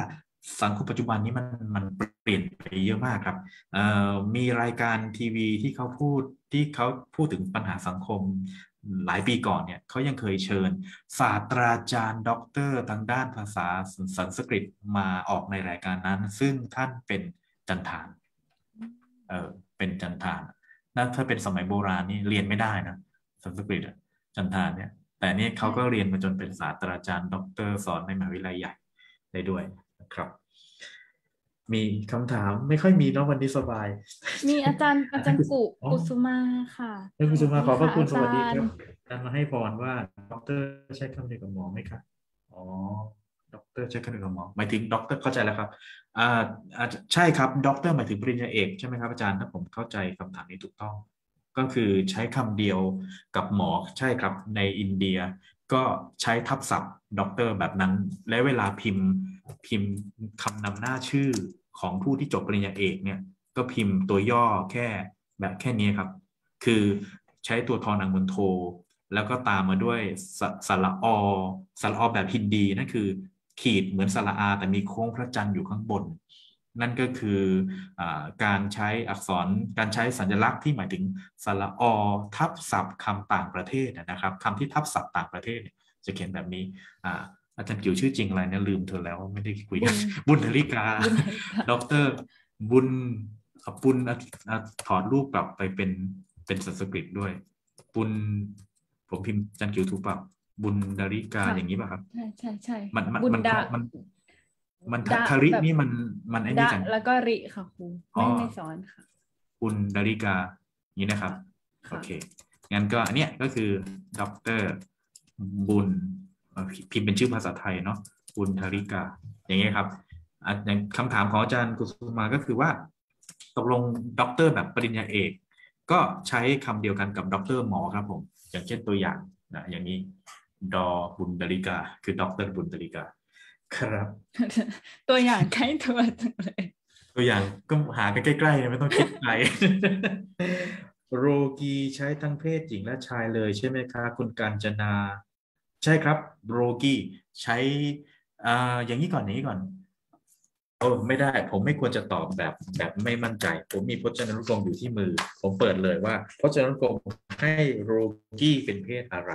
[SPEAKER 2] สังคมปัจจุบันนี้มันเปลี่ยนไปเยอะมากครับมีรายการทีวีที่เขาพูดถึงปัญหาสังคมหลายปีก่อนเนี่ยเขายังเคยเชิญศาสตราจารย์ด็อกเตอร์ทางด้านภาษาสันสกฤตมาออกในรายการนั้นซึ่งท่านเป็นจันทานเออเป็นจันทานนั่นถ้าเป็นสมัยโบราณนี่เรียนไม่ได้นะสันสกฤตอะจันทานเนี่ยแต่นี่เขาก็เรียนมาจนเป็นศาสตราจารย์ด็อกเตอร์สอนในมหาวิทยาลัยใหญ่ได้ด้วยนะครับมีคำถามไม่ค่อยมีเนาะวันนี้สบาย
[SPEAKER 1] มีอาจารย์
[SPEAKER 2] อ๋อ
[SPEAKER 1] กุสุมาค่ะ
[SPEAKER 2] คุณสุมาขอบพระคุณส
[SPEAKER 1] อาจา
[SPEAKER 2] วัสดีค
[SPEAKER 1] รย์
[SPEAKER 2] รับอาจารย์มาให้พรว่าด็อกเตอร์ใช้คำเดียวกับหมอไหมครับอ๋อด็อกเตอร์ใช้คำเดียวกับหมอหมายถึงด็อกเตอร์เข้าใจแล้วครับอ่าใช่ครับด็อกเตอร์หมายถึงปริญญาเอกใช่ไหมครับอาจารย์ถ้าผมเข้าใจคำถามนี้ถูกต้องก็คือใช้คำเดียวกับหมอใช่ครับในอินเดียก็ใช้ทับศัพท์ด็อกเตอร์แบบนั้นและเวลาพิมพ์คำนำหน้าชื่อของผู้ที่จบปริญญาเอกเนี่ยก็พิมพ์ตัวย่อแค่นี้ครับ คือใช้ตัวทอนังบนโทแล้วก็ตามมาด้วยสระอสระอแบบฮินดีนั่นคือขีดเหมือนสระอาแต่มีโค้งพระจันทร์อยู่ข้างบนนั่นก็คือการใช้อักษรการใช้สัญลักษณ์ที่หมายถึงสระอทับศัพท์คำต่างประเทศนะครับคำที่ทับศัพท์ต่างประเทศจะเขียนแบบนี้อาจารย์กิ่วชื่อจริงอะไรเนี่ยลืมเธอแล้วไม่ได้คุยกันบุญธริกาด็อกเตอร์บุญปุณถอดรูปกลับไปเป็นสันสกฤตด้วยบุญผมพิมพ์จันกิวถูกเปล่าบุญดาริกาอย่างนี้ป่ะครับ
[SPEAKER 1] ใช่
[SPEAKER 2] มัน
[SPEAKER 1] บุญดา
[SPEAKER 2] มัน
[SPEAKER 1] ดา
[SPEAKER 2] ทาริ
[SPEAKER 1] แบบ
[SPEAKER 2] นี่มันไอ้นี่
[SPEAKER 1] ดา
[SPEAKER 2] กัน
[SPEAKER 1] แล้วก็ริค่ะครูไม่สอนค่ะ
[SPEAKER 2] บุญดาริกาอย่างนี้นะครับโอเคงั้นก็อันเนี้ยก็คือด็อกเตอร์บุญพิมพ์เป็นชื่อภาษาไทยเนาะบุญธาริกาอย่างเงี้ยครับอย่างคำถามของอาจารย์กุสุมาก็คือว่าตกลงด็อกเตอร์แบบปริญญาเอกก็ใช้คำเดียวกันกับด็อกเตอร์หมอครับผมอย่างเช่นตัวอย่างนะอย่างนี้ดอบุญดาริกาคือด็อกเตอร์บุญดาริกาครับ
[SPEAKER 1] ตัวอย่างใกล้ตัวจังเลย
[SPEAKER 2] ตัวอย่างก็หากันใกล้ๆไม่ต้องคิดไกล โรกีใช้ทั้งเพศหญิงและชายเลยใช่ไหมคะคุณกาญจนาใช่ครับโรกีใช้อย่างนี้ก่อนไม่ได้ผมไม่ควรจะตอบแบบไม่มั่นใจผมมีพจนานุกรมอยู่ที่มือผมเปิดเลยว่าพจนานุกรมให้โรกีเป็นเพศอะไร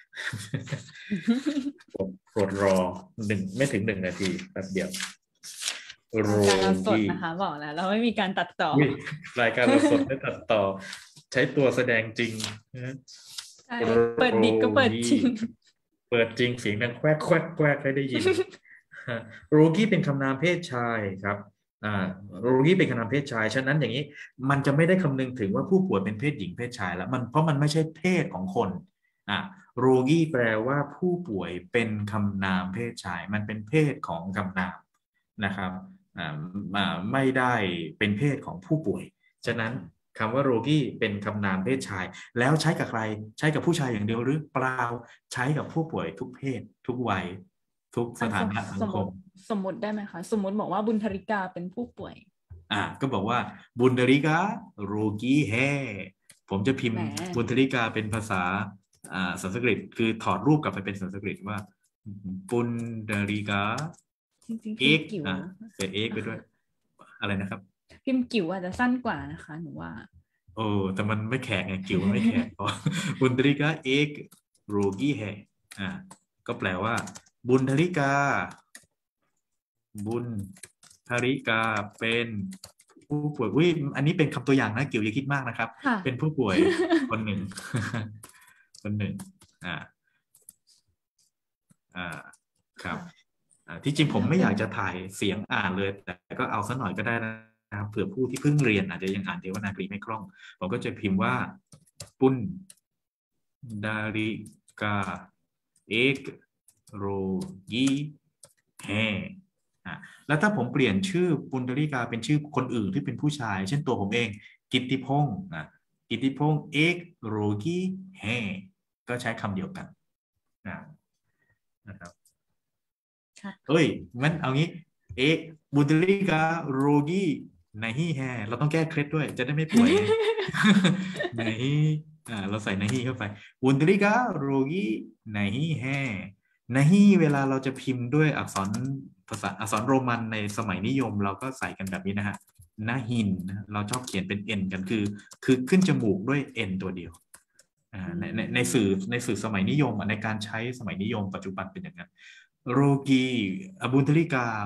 [SPEAKER 2] โปรดรอไม่ถึง1 นาทีแป๊บเดียวโร
[SPEAKER 1] การสด
[SPEAKER 2] กี
[SPEAKER 1] นะคะบอกแล้วเราไม่มีการตัดต่อ
[SPEAKER 2] รายการเราสดไม่ตัดต่อใช้ตัวแสดงจริง
[SPEAKER 1] ใช่เปิดดิกก็เปิดจริง
[SPEAKER 2] เปิดจริงเสียงดังแควกแควกแควกให้ได้ยินโรกี้เป็นคำนามเพศชายครับโรกี้เป็นคำนามเพศชายฉะนั้นอย่างนี้มันจะไม่ได้คำนึงถึงว่าผู้ป่วยเป็นเพศหญิงเพศชายแล้วเพราะมันไม่ใช่เพศของคนโรกี้แปลว่าผู้ป่วยเป็นคำนามเพศชายมันเป็นเพศของคำนามนะครับไม่ได้เป็นเพศของผู้ป่วยฉะนั้นคำว่าโรกี้เป็นคำนามเพศชายแล้วใช้กับใครใช้กับผู้ชายอย่างเดียวหรือเปล่าใช้กับผู้ป่วยทุกเพศทุกวัยทุกสถานะสังคม
[SPEAKER 1] สมมติได้ไหมคะสมมติบอกว่าบุญธริกาเป็นผู้ป่วย
[SPEAKER 2] ก็บอกว่าบุญธริกาโรกี้แฮผมจะพิมพ์บุญธริกาเป็นภาษาสันสกฤตคือถอดรูปกลับไปเป็นสันสกฤตว่าบุญธริกา
[SPEAKER 1] เอก
[SPEAKER 2] เกิดเอกไปด้วยอะไรนะครับ
[SPEAKER 1] พิมพ์กิ๋วอาจจะสั้นกว่านะคะหนูว่า
[SPEAKER 2] แต่มันไม่แข็งไงกิ๋วไม่แข็งบุญธริกาเอกโรกี้แฮก็แปลว่าบุญธริกาเป็นผู้ป่วยอันนี้เป็นคำตัวอย่างนะกิ๋วอย่าคิดมากนะครับเป็นผู้ป่วยคนหนึ่งครับที่จริงผมไม่อยากจะถ่ายเสียงอ่านเลยแต่ก็เอาสักหน่อยก็ได้นะครับเผื่อผู้ที่เพิ่งเรียนอาจจะยังอ่านเทวนากรีไม่คล่องผมก็จะพิมพ์ว่าปุณดาริกาเอกโรยีแฮแล้วถ้าผมเปลี่ยนชื่อปุณดาริกาเป็นชื่อคนอื่นที่เป็นผู้ชายเช่นตัวผมเองกิตติพงศ์กิตติพงศ์เอกโรยีแฮก็ใช้คำเดียวกันนะครับงั้นเอางี้เอกบุญดาริกาโรยีไนฮีแฮเราต้องแก้เคล็ดด้วยจะได้ไม่ป่วยไนฮีเราใส่ไนฮีเข้าไปบุญดาริกาโรยีไนฮีแฮไนฮีเวลาเราจะพิมพ์ด้วยอักษรภาษาอักษรโรมันในสมัยนิยมเราก็ใส่กันแบบนี้นะฮะนาหินนะเราชอบเขียนเป็น n กันคือขึ้นจมูกด้วย n ตัวเดียวในสื่อสมัยนิยมในการใช้สมัยนิยมปัจจุบันเป็นอย่างนั้นโรกีบุญทริกา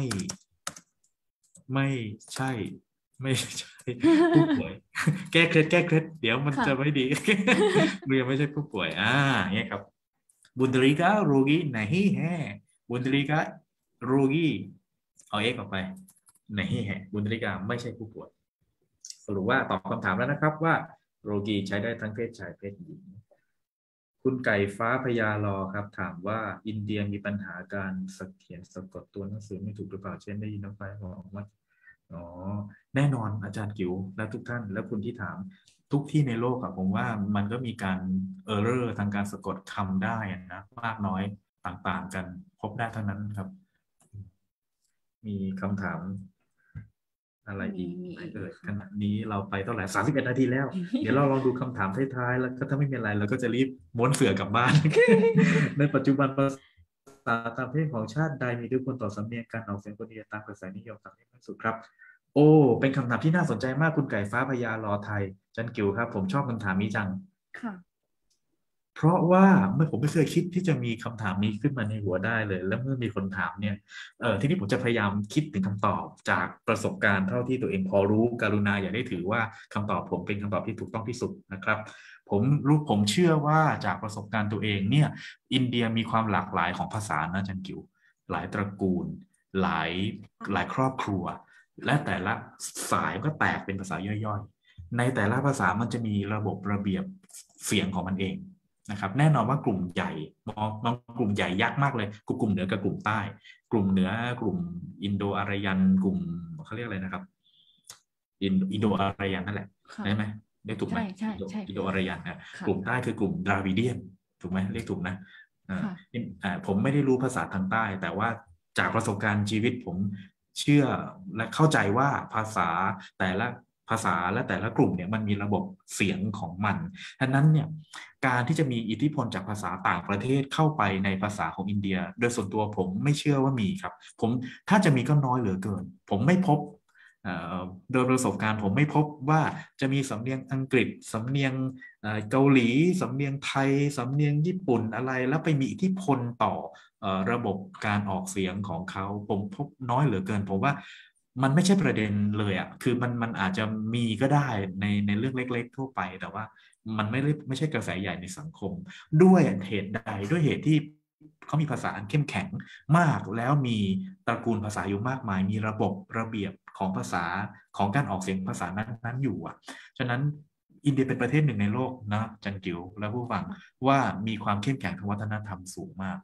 [SPEAKER 2] ไม่ใช่ไม่ใช่ผู้ป่วย แก้เคล็ดเดี๋ยวมันจะไม่ดีเรียนไม่ใช่ผู้ป่วยเงี้ยครับบุญทริกาโรกีไหนแห่บุญทริกาโรกีเอาเอ็กออกไปไหนแห่บุญทริกาไม่ใช่ผู้ป่วยสรุปว่าตอบคำถามแล้วนะครับว่าโรกีใช้ได้ทั้งเพศชายเพศหญิงคุณไก่ฟ้าพยารอครับถามว่าอินเดียมีปัญหาการเขียนสะกดตัวหนังสือไม่ถูกหรือเปล่าเช่นได้ยินน้องไฟบอกว่าแน่นอนอาจารย์กิ๋วและทุกท่านและคุณที่ถามทุกที่ในโลกครับผมว่ามันก็มีการเออร์เรอร์ทางการสะกดคำได้นะมากน้อยต่างๆกันพบได้ทั้งนั้นครับมีคำถามอะไรอีกไม่เอ่ยขณะนี้เราไปเท่าไหร่31 นาทีแล้ว เดี๋ยวเราลองดูคำถามท้ายๆแล้วก็ถ้าไม่มีอะไรเราก็จะรีบม้วนเสื่อกลับบ้าน ในปัจจุบันภาษาตามเพศของชาติใดมีอิทธิพลต่อสำเนียงการออกเสียงคนอินเดียตามกระแสนิยมตามที่มากสุดครับโอ้เป็นคำถามที่น่าสนใจมากคุณไก่ฟ้าพยารอไทยจันกิวครับผมชอบคำถามนี้จัง
[SPEAKER 1] ค่ะ
[SPEAKER 2] เพราะว่าผมไม่เคยคิดที่จะมีคำถามนี้ขึ้นมาในหัวได้เลย แล้วเมื่อมีคนถามเนี่ยทีนี้ผมจะพยายามคิดถึงคำตอบจากประสบการณ์เท่าที่ตัวเองพอรู้กรุณาอย่าได้ถือว่าคำตอบผมเป็นคำตอบที่ถูกต้องที่สุดนะครับผมเชื่อว่าจากประสบการณ์ตัวเองเนี่ยอินเดียมีความหลากหลายของภาษานะจันกิวหลายตระกูลหลายครอบครัวและแต่ละสายก็แตกเป็นภาษาย่อยๆในแต่ละภาษามันจะมีระบบระเบียบเสียงของมันเองนะครับแน่นอนว่ากลุ่มใหญ่บางกลุ่มใหญ่ยักษ์มากเลยกลุ่มเหนือกับกลุ่มใต้กลุ่มเหนือกลุ่มอินโดอารยันกลุ่มเขาเรียกอะไรนะครับอินโดอารยันนั่นแหละใช่ไหมเรียกถูกไหม
[SPEAKER 1] ใช่
[SPEAKER 2] อินโดอารยันนะกลุ่มใต้คือกลุ่มดราวิเดียนถูกไหมเรียกถูกนะผมไม่ได้รู้ภาษาทางใต้แต่ว่าจากประสบการณ์ชีวิตผมเชื่อและเข้าใจว่าภาษาและแต่ละกลุ่มเนี่ยมันมีระบบเสียงของมันดังนั้นเนี่ยการที่จะมีอิทธิพลจากภาษาต่างประเทศเข้าไปในภาษาของอินเดียโดยส่วนตัวผมไม่เชื่อว่ามีครับถ้าจะมีก็น้อยเหลือเกินผมไม่พบโดยประสบการณ์ผมไม่พบว่าจะมีสำเนียงอังกฤษสำเนียงเกาหลีสำเนียงไทยสำเนียงญี่ปุ่นอะไรแล้วไปมีอิทธิพลต่อระบบการออกเสียงของเขาผมพบน้อยเหลือเกินผมว่ามันไม่ใช่ประเด็นเลยอ่ะคือมันอาจจะมีก็ได้ในเรื่องเล็กๆทั่วไปแต่ว่ามันไม่ใช่กระแสใหญ่ในสังคมด้วยเหตุใดด้วยเหตุที่เขามีภาษาอันเข้มแข็งมากแล้วมีตระกูลภาษาอยู่มากมายมีระบบระเบียบของภาษาของการออกเสียงภาษานั้นอยู่อ่ะฉะนั้นอินเดียเป็นประเทศหนึ่งในโลกนะจันกิวและผู้ฟังว่ามีความเข้มแข็งทางวัฒนธรรมสูงมาก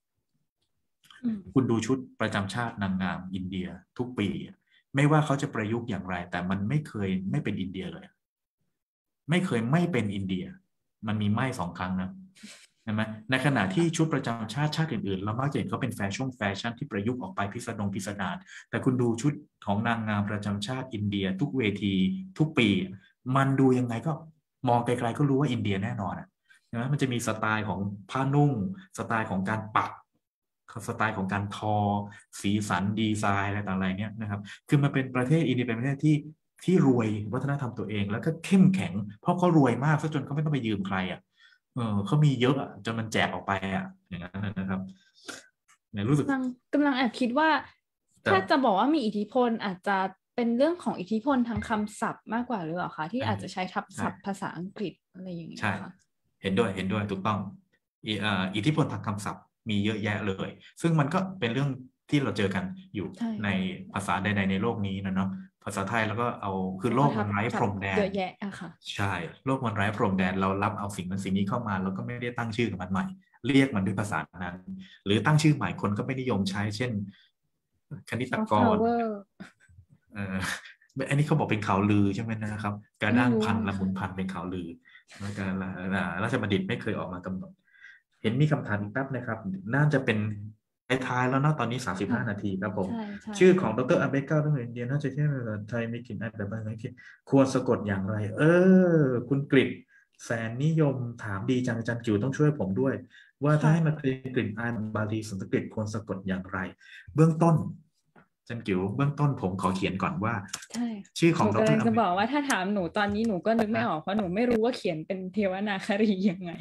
[SPEAKER 2] คุณดูชุดประจำชาตินางงามอินเดียทุกปีไม่ว่าเขาจะประยุกต์อย่างไรแต่มันไม่เคยไม่เป็นอินเดียเลยไม่เคยไม่เป็นอินเดียมันมีไม่2 ครั้งนะใช่ไหมในขณะที่ชุดประจำชาติอื่นๆเรามักจะเห็นเขาเป็นแฟชั่นที่ประยุกต์ออกไปพิสดารแต่คุณดูชุดของนางงามประจำชาติอินเดียทุกเวทีทุกปีมันดูยังไงก็มองไกลๆก็รู้ว่าอินเดียแน่นอนใช่ไหมมันจะมีสไตล์ของผ้านุ่งสไตล์ของการปักสไตล์ของการทอสีสันดีไซน์อะไรต่างๆเนี่ยนะครับคือมันเป็นประเทศอินเดียเป็นประเทศที่รวยวัฒนธรรมตัวเองแล้วก็เข้มแข็งเพราะเขารวยมากซะจนเขาไม่ต้องไปยืมใครอ่ะเขามีเยอะจนมันแจกออกไปอ่ะอย่างนั้นนะครับเนี่ยรู้สึก
[SPEAKER 1] กำลังแอบคิดว่าถ้าจะบอกว่ามีอิทธิพลอาจจะเป็นเรื่องของอิทธิพลทางคำศัพท์มากกว่าหรือเปล่าคะที่อาจจะใช้ทับศัพท์ภาษาอังกฤษอะไรอย่างเงี้ยค่ะ
[SPEAKER 2] เห็นด้วยถูกต้องอิทธิพลทางคำศัพท์มีเยอะแยะเลยซึ่งมันก็เป็นเรื่องที่เราเจอกันอยู่ในภาษาใดๆในโลกนี้นะเนาะภาษาไทยแล้วก็เอาคือโลกมันไร้พรมแดน
[SPEAKER 1] เยอะแยะอะค่ะ
[SPEAKER 2] ใช่โลกมันไร้พรมแดนเรารับเอาสิ่งนั้นสิ่งนี้เข้ามาแล้วก็ไม่ได้ตั้งชื่อกับมันใหม่เรียกมันด้วยภาษานั้นหรือตั้งชื่อใหม่คนก็ไม่นิยมใช้เช่นคณิตกรอันนี้เขาบอกเป็นข่าวลือใช่ไหมนะครับการด้านพันละมุนพันเป็นข่าวลือการราชบัณฑิตไม่เคยออกมากำหนดเห็นมีคำถามอีกแป๊บนะครับน่าจะเป็นท้ายแล้วเนาะตอนนี้35 นาทีครับผมชื่อของดร.อัมเบก้าต้องอินเดียน่าจะแค่ภาษาไทยมีกลิ่นอายแบบอะไรที่ควรสะกดอย่างไรคุณกฤษแสนนิยมถามดีจังอาจารย์จิ๋วต้องช่วยผมด้วย ว่าถ้า
[SPEAKER 1] ค่ะ
[SPEAKER 2] ให้มาเคลียร์กลิ่นอายบาลีสันสกฤตควรสะกดอย่างไร เบื้องต้นอาจารย์จิ๋วเบื้องต้นผมขอเขียนก่อนว่า
[SPEAKER 1] ใช่
[SPEAKER 2] ชื่อข
[SPEAKER 1] หนูกำลัง
[SPEAKER 2] องดรอเม
[SPEAKER 1] จะบอกว่าถ้าถามหนูตอนนี้หนูก็นึกไม่
[SPEAKER 2] นะ
[SPEAKER 1] ออกเพราะหนูไม่รู้ว่าเขียนเป็นเทวนาครียังไง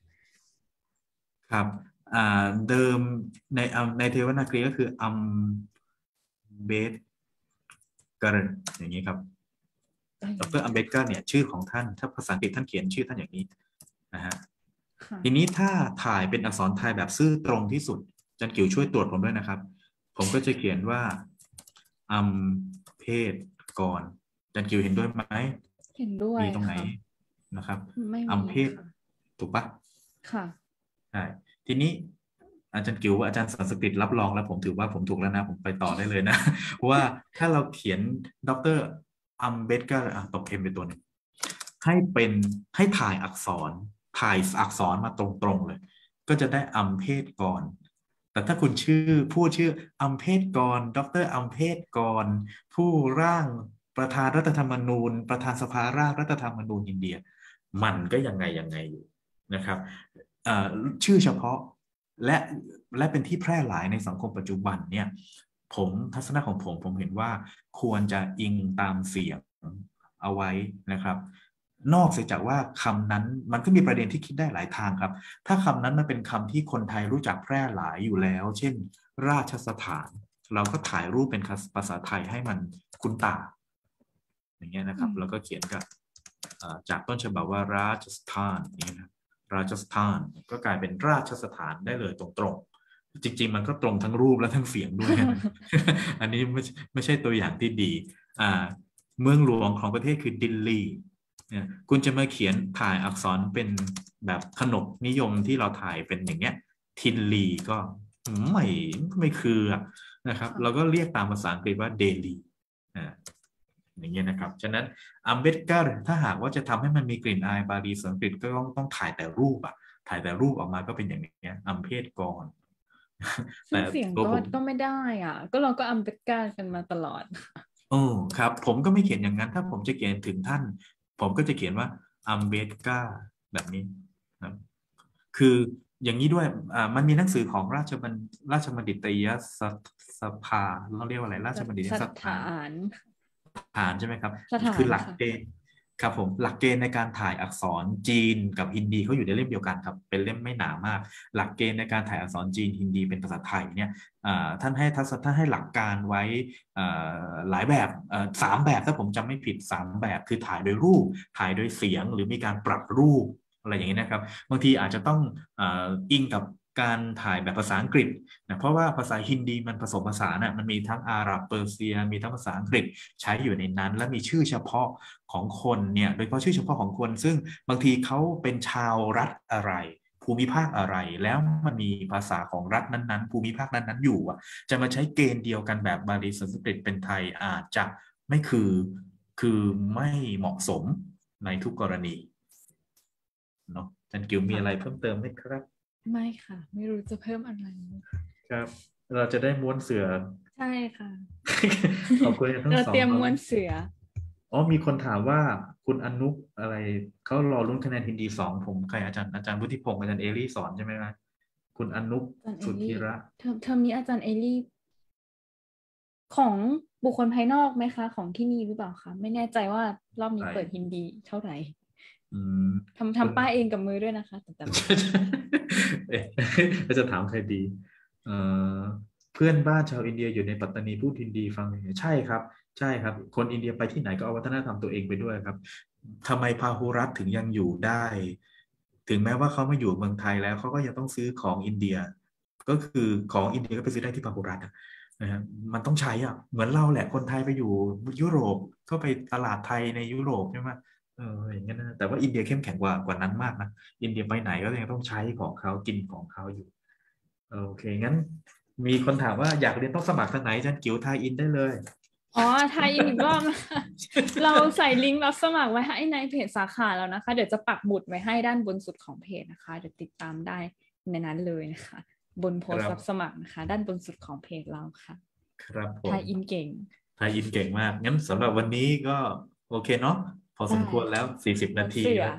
[SPEAKER 2] ครับเดิมในเทวนาครีก็คือเบดกรอย่างนี้ครับดรอัมเบดกรเนี่ยชื่อของท่านถ้าภาษาอังกฤษท่านเขียนชื่อท่านอย่างนี้นะฮะ
[SPEAKER 1] ค่ะ
[SPEAKER 2] ทีนี้ถ้าถ่ายเป็นอักษรไทยแบบซื่อตรงที่สุดจันกิ๋วช่วยตรวจผมด้วยนะครับผมก็จะเขียนว่าอัมเพศกรจันกิ๋วเห็นด้วยไหม
[SPEAKER 1] เห็นด้วย
[SPEAKER 2] มีตรงไหน
[SPEAKER 1] ค่ะ
[SPEAKER 2] นะครับ
[SPEAKER 1] ไม่
[SPEAKER 2] อัม
[SPEAKER 1] มี
[SPEAKER 2] เพศ
[SPEAKER 1] ค่ะ
[SPEAKER 2] ถูกปะ
[SPEAKER 1] ค่ะ
[SPEAKER 2] ใช่ทีนี้อาจารย์กิ๋วอาจารย์สันสกฤตรับรองแล้วผมถือว่าผมถูกแล้วนะผมไปต่อได้เลยนะ ว่าถ้าเราเขียนดรอัมเบดก็ตกเอ็มไปตัวหนึงให้เป็นให้ถ่ายอักษรถ่ายอักษรมาตรงๆเลยก็จะได้อัมเพศกรแต่ถ้าคุณพูดชื่ออัมเพศกรดรอัมเพศกรผู้ร่างประธานรัฐธรรมนูญประธานสภาร่างรัฐธรรมนูญอินเดียมันก็ยังไงอยู่นะครับเอ่อชื่อเฉพาะและและเป็นที่แพร่หลายในสังคมปัจจุบันเนี่ยทัศนะของผมเห็นว่าควรจะอิงตามเสียงเอาไว้นะครับนอกเสียจากว่าคำนั้นมันก็มีประเด็นที่คิดได้หลายทางครับถ้าคำนั้นมันเป็นคำที่คนไทยรู้จักแพร่หลายอยู่แล้วเช่นราชสถานเราก็ถ่ายรูปเป็นภาษาไทยให้มันคุ้นตาอย่างเงี้ยนะครับแล้วก็เขียนกับจากต้นฉบับว่าราชสถานนี่นะราชสถานก็กลายเป็นราชสถานได้เลยตรงๆจริงๆมันก็ตรงทั้งรูปและทั้งเสียงด้วยนะ อันนี้ไม่ใช่ตัวอย่างที่ดีเมืองหลวงของประเทศคือดิลลีเนี่ยคุณจะมาเขียนถ่ายอักษรเป็นแบบขนบนิยมที่เราถ่ายเป็นอย่างเงี้ยทินลีก็ไม่ไม่คือนะครับเราก็เรียกตามภาษาอังกฤษว่าเดลีอย่างเงี้ยนะครับฉะนั้นอัมเบดก r ถ้าหากว่าจะทำให้มันมีกลิ่นอายบาลีสันสกฤตก็ต้องถ่ายแต่รูปถ่ายแต่รูปออกมาก็เป็นอย่างเงี้ยอัมเพศกร
[SPEAKER 1] ซึ่
[SPEAKER 2] แต่
[SPEAKER 1] งเสียง
[SPEAKER 2] ตัวผม
[SPEAKER 1] ก็ไม่ได้ก็เราก็อัมเบดการกันมาตลอด
[SPEAKER 2] โอ้ครับผมก็ไม่เขียนอย่างนั้นถ้าผมจะเขียนถึงท่านผมก็จะเขียนว่าอัมเบดกาแบบนี้ครับคืออย่างนี้ด้วยมันมีหนังสือของราชบัณฑิตยสภาเราเรียกว่าอะไรราชบัณฑิตย
[SPEAKER 1] ส
[SPEAKER 2] สภา
[SPEAKER 1] ถาน
[SPEAKER 2] ฐานใช่ไหมครับ
[SPEAKER 1] สถา
[SPEAKER 2] คือ
[SPEAKER 1] นค่ะ
[SPEAKER 2] หลักเกณฑ์ครับผมหลักเกณฑ์ในการถ่ายอักษรจีนกับฮินดีเขาอยู่ในเล่มเดียวกันครับเป็นเล่มไม่หนามากหลักเกณฑ์ในการถ่ายอักษรจีนฮินดีเป็นภาษาไทยเนี่ยท่านให้หลักการไว้หลายแบบ3 แบบถ้าผมจำไม่ผิด3 แบบคือถ่ายโดยรูปถ่ายโดยเสียงหรือมีการปรับรูปอะไรอย่างนี้นะครับบางทีอาจจะต้องอิงกับการถ่ายแบบภาษาอังกฤษนะเพราะว่าภาษาฮินดีมันผสมผสานนะมันมีทั้งอาหรับเปอร์เซียมีทั้งภาษาอังกฤษใช้อยู่ในนั้นและมีชื่อเฉพาะของคนเนี่ยโดยเฉพาะชื่อเฉพาะของคนซึ่งบางทีเขาเป็นชาวรัฐอะไรภูมิภาคอะไรแล้วมันมีภาษาของรัฐนั้นๆภูมิภาคนั้นๆอยู่จะมาใช้เกณฑ์เดียวกันแบบบาลีสันสกฤตเป็นไทยอาจจะไม่คือไม่เหมาะสมในทุกกรณีเนาะจันกิวมีอะไรเพิ่มเติมไหมครับ
[SPEAKER 1] ไม่ค่ะไม่รู้จะเพิ่มอะไร
[SPEAKER 2] ครับเราจะได้ม้วนเสือ
[SPEAKER 1] ใช่ค่ะ
[SPEAKER 2] ขอบคุณทั้ง
[SPEAKER 1] เรา
[SPEAKER 2] สอง
[SPEAKER 1] เตรียมม้วนเสือ
[SPEAKER 2] มีคนถามว่าคุณอนุอะไรเขารอลุ้นคะแนนฮินดี2ผมใครอาจารย์วุฒิพงศ์อาจารย์เอรี่สอนใช่ไหมครับคุณอนุ
[SPEAKER 1] อาจารย์เอ
[SPEAKER 2] สุ
[SPEAKER 1] ลลี่
[SPEAKER 2] ธีระ
[SPEAKER 1] เทอมนี้อาจารย์เอลลี่ของบุคคลภายนอกไหมคะของที่นี่หรือเปล่าคะไม่แน่ใจว่ารอบนี้
[SPEAKER 2] ใช่
[SPEAKER 1] เปิดฮินดีเท่าไหร่
[SPEAKER 2] อืม
[SPEAKER 1] ทำป้ายเองกับมือด้วยนะคะแต่ไม่ได้
[SPEAKER 2] เอ๊ะจะถามใครดีเอ่อเพื่อนบ้านชาวอินเดียอยู่ในปัตตานีพูดฮินดีฟังใช่ครับใช่ครับคนอินเดียไปที่ไหนก็เอาวัฒนธรรมตัวเองไปด้วยครับทำไมพาหุรัฐถึงยังอยู่ได้ถึงแม้ว่าเขามาอยู่เมืองไทยแล้วเขาก็ยังต้องซื้อของอินเดียก็คือของอินเดียก็ไปซื้อได้ที่พาหุรัฐนะฮะมันต้องใช้เหมือนเราแหละคนไทยไปอยู่ยุโรปก็ไปตลาดไทยในยุโรปใช่ไหมอย่างเงี้ยนะแต่ว่าอินเดียเข้มแข็งกว่านั้นมากนะอินเดียไปไหนก็ยังต้องใช้ของเขากินของเขาอยู่โอเคงั้นมีคนถามว่าอยากเรียนต้องสมัครทางไหนอาจารย์กิ๋วไทยอินได้เลย
[SPEAKER 1] อ๋อไทยอีกรอบนะคะเราใส่ลิงก์รับสมัครไว้ให้ในเพจสาขาแล้วนะคะเดี๋ยวจะปักหมุดไว้ให้ด้านบนสุดของเพจนะคะเดี๋ยวติดตามได้ในนั้นเลยนะคะบนโพสต์รับสมัครนะคะด้านบนสุดของเพจเราค่ะ
[SPEAKER 2] ครับผ
[SPEAKER 1] ไท
[SPEAKER 2] ม
[SPEAKER 1] ยอินเก่ง
[SPEAKER 2] ไทยอินเก่งมากงั้นสำหรับวันนี้ก็โอเคเนาะพอส
[SPEAKER 1] ได้
[SPEAKER 2] มควรแล้ว40 นาที
[SPEAKER 1] เสือ
[SPEAKER 2] แล้ว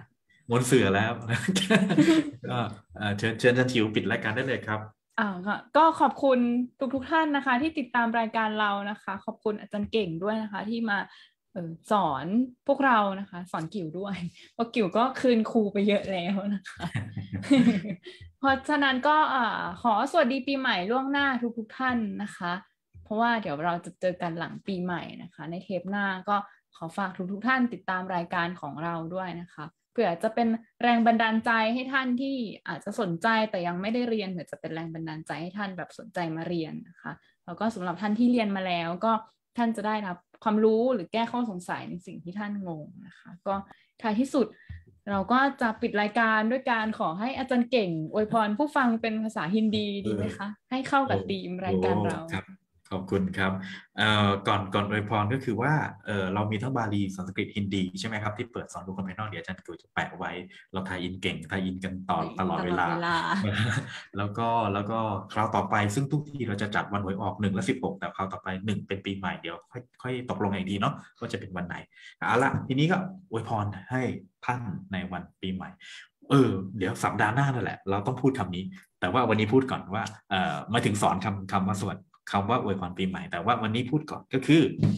[SPEAKER 2] มนต์เสือแล้ว ก็เชิญท่านทิวปิดรายการได้เลยครับ
[SPEAKER 1] ก็ขอบคุณทุกท่านนะคะ ที่ติดตามรายการเรานะคะ ขอบคุณอาจารย์เก่งด้วยนะคะ ที่มาสอนพวกเรานะคะ สอนกิ่วด้วยเพราะกิ่วก็คืนครูไปเยอะแล้วนะคะ เพราะฉะนั้นก็ขอสวัสดีปีใหม่ล่วงหน้าทุกท่านนะคะ เพราะว่าเดี๋ยวเราจะเจอกันหลังปีใหม่นะคะ ในเทปหน้าก็ขอฝากทุกท่านติดตามรายการของเราด้วยนะคะเผื่อจะเป็นแรงบันดาลใจให้ท่านที่อาจจะสนใจแต่ยังไม่ได้เรียนเผื่อจะเป็นแรงบันดาลใจให้ท่านแบบสนใจมาเรียนนะคะแล้วก็สำหรับท่านที่เรียนมาแล้วก็ท่านจะได้รับความรู้หรือแก้ข้อสงสัยในสิ่งที่ท่านงงนะคะก็ท้ายที่สุดเราก็จะปิดรายการด้วยการขอให้อาจารย์เก่งอวยพรผู้ฟังเป็นภาษาฮินดีดีไหมคะให้เข้ากับธีมรายการเรา
[SPEAKER 2] ครับขอบคุณครับก่อนอวยพรก็คือว่าเรามีทั้งบาลีสันสกฤตฮินดีใช่ไหมครับที่เปิดสอนดูคอนเวนต์นอกเดี๋ยวอาจารย์กิวจะแปะไว้เราทายอินเก่งทายอินกันตลอดเวลา แล้วก็คราวต่อไปซึ่งทุกทีเราจะจัดวันหวยออก1 และ 16แต่คราวต่อไป1เป็นปีใหม่เดี๋ยวค่อยตกลงอีกทีเนาะว่าจะเป็นวันไหนเอาละทีนี้ก็อวยพรให้ท่านในวันปีใหม่เดี๋ยวสัปดาห์หน้านั่นแหละเราต้องพูดคำนี้แต่ว่าวันนี้พูดก่อนว่ามาถึงสอนคำว่าสวัสดีคำว่าอวยพรปีใหม่แต่ว่าวันนี้พูดก่อนก็คือ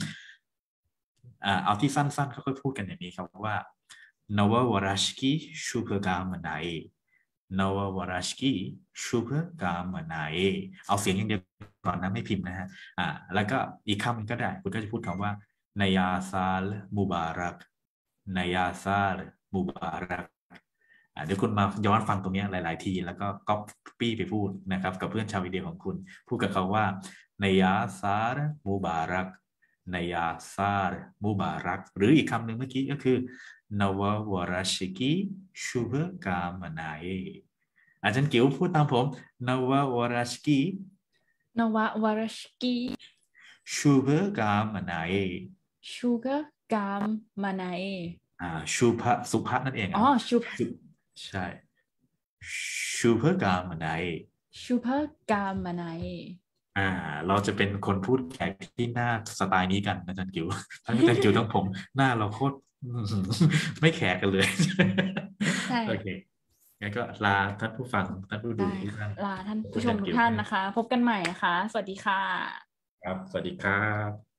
[SPEAKER 2] เอาที่สั้นๆค่อยๆพูดกันอย่างนี้ครับว่านววราชกีชุภกามนายนววราชกีชุภกามนายเอาเสียงอย่างเดียวก่อนนะไม่พิมพ์นะฮะแล้วก็อีกคำก็ได้คุณก็จะพูดคำว่านายาซาลมุบารักนายาซาลมุบารักเดี๋ยวคุณมาย้อนฟังตรงนี้หลายๆทีแล้วก็ก๊อปปี้ไปพูดนะครับกับเพื่อนชาววิดีโอของคุณพูดกับเขาว่านายาซาลมุบารักนายาซาลมุบารักหรืออีกคำหนึ่งเมื่อกี้ก็คือนววราชกีชุภกามนายอาจารย์กิ๋วพูดตามผมนววราชกี
[SPEAKER 1] นววรชกี
[SPEAKER 2] ชุภกามนาย
[SPEAKER 1] ชูกกามมานาย
[SPEAKER 2] ชุภสุภนั่นเอง
[SPEAKER 1] ชุภ
[SPEAKER 2] ใช่ชุภกามนาย
[SPEAKER 1] ชูภกามมานาย
[SPEAKER 2] เราจะเป็นคนพูดแขกที่หน้าสไตล์นี้กันอาจารย์กิ๋วทั้งอาจารย์กิ๋วทั้งผมหน้าเราโคตรไม่แขกกันเลย
[SPEAKER 1] ใช่
[SPEAKER 2] โอเคงั้นก็ลาท่านผู้ฟังท่านผู้ดูทุกท่าน
[SPEAKER 1] ลาท่านผู้ชมทุกท่านนะคะพบกันใหม่นะคะสวัสดีค่ะ
[SPEAKER 2] ครับสวัสดีครับ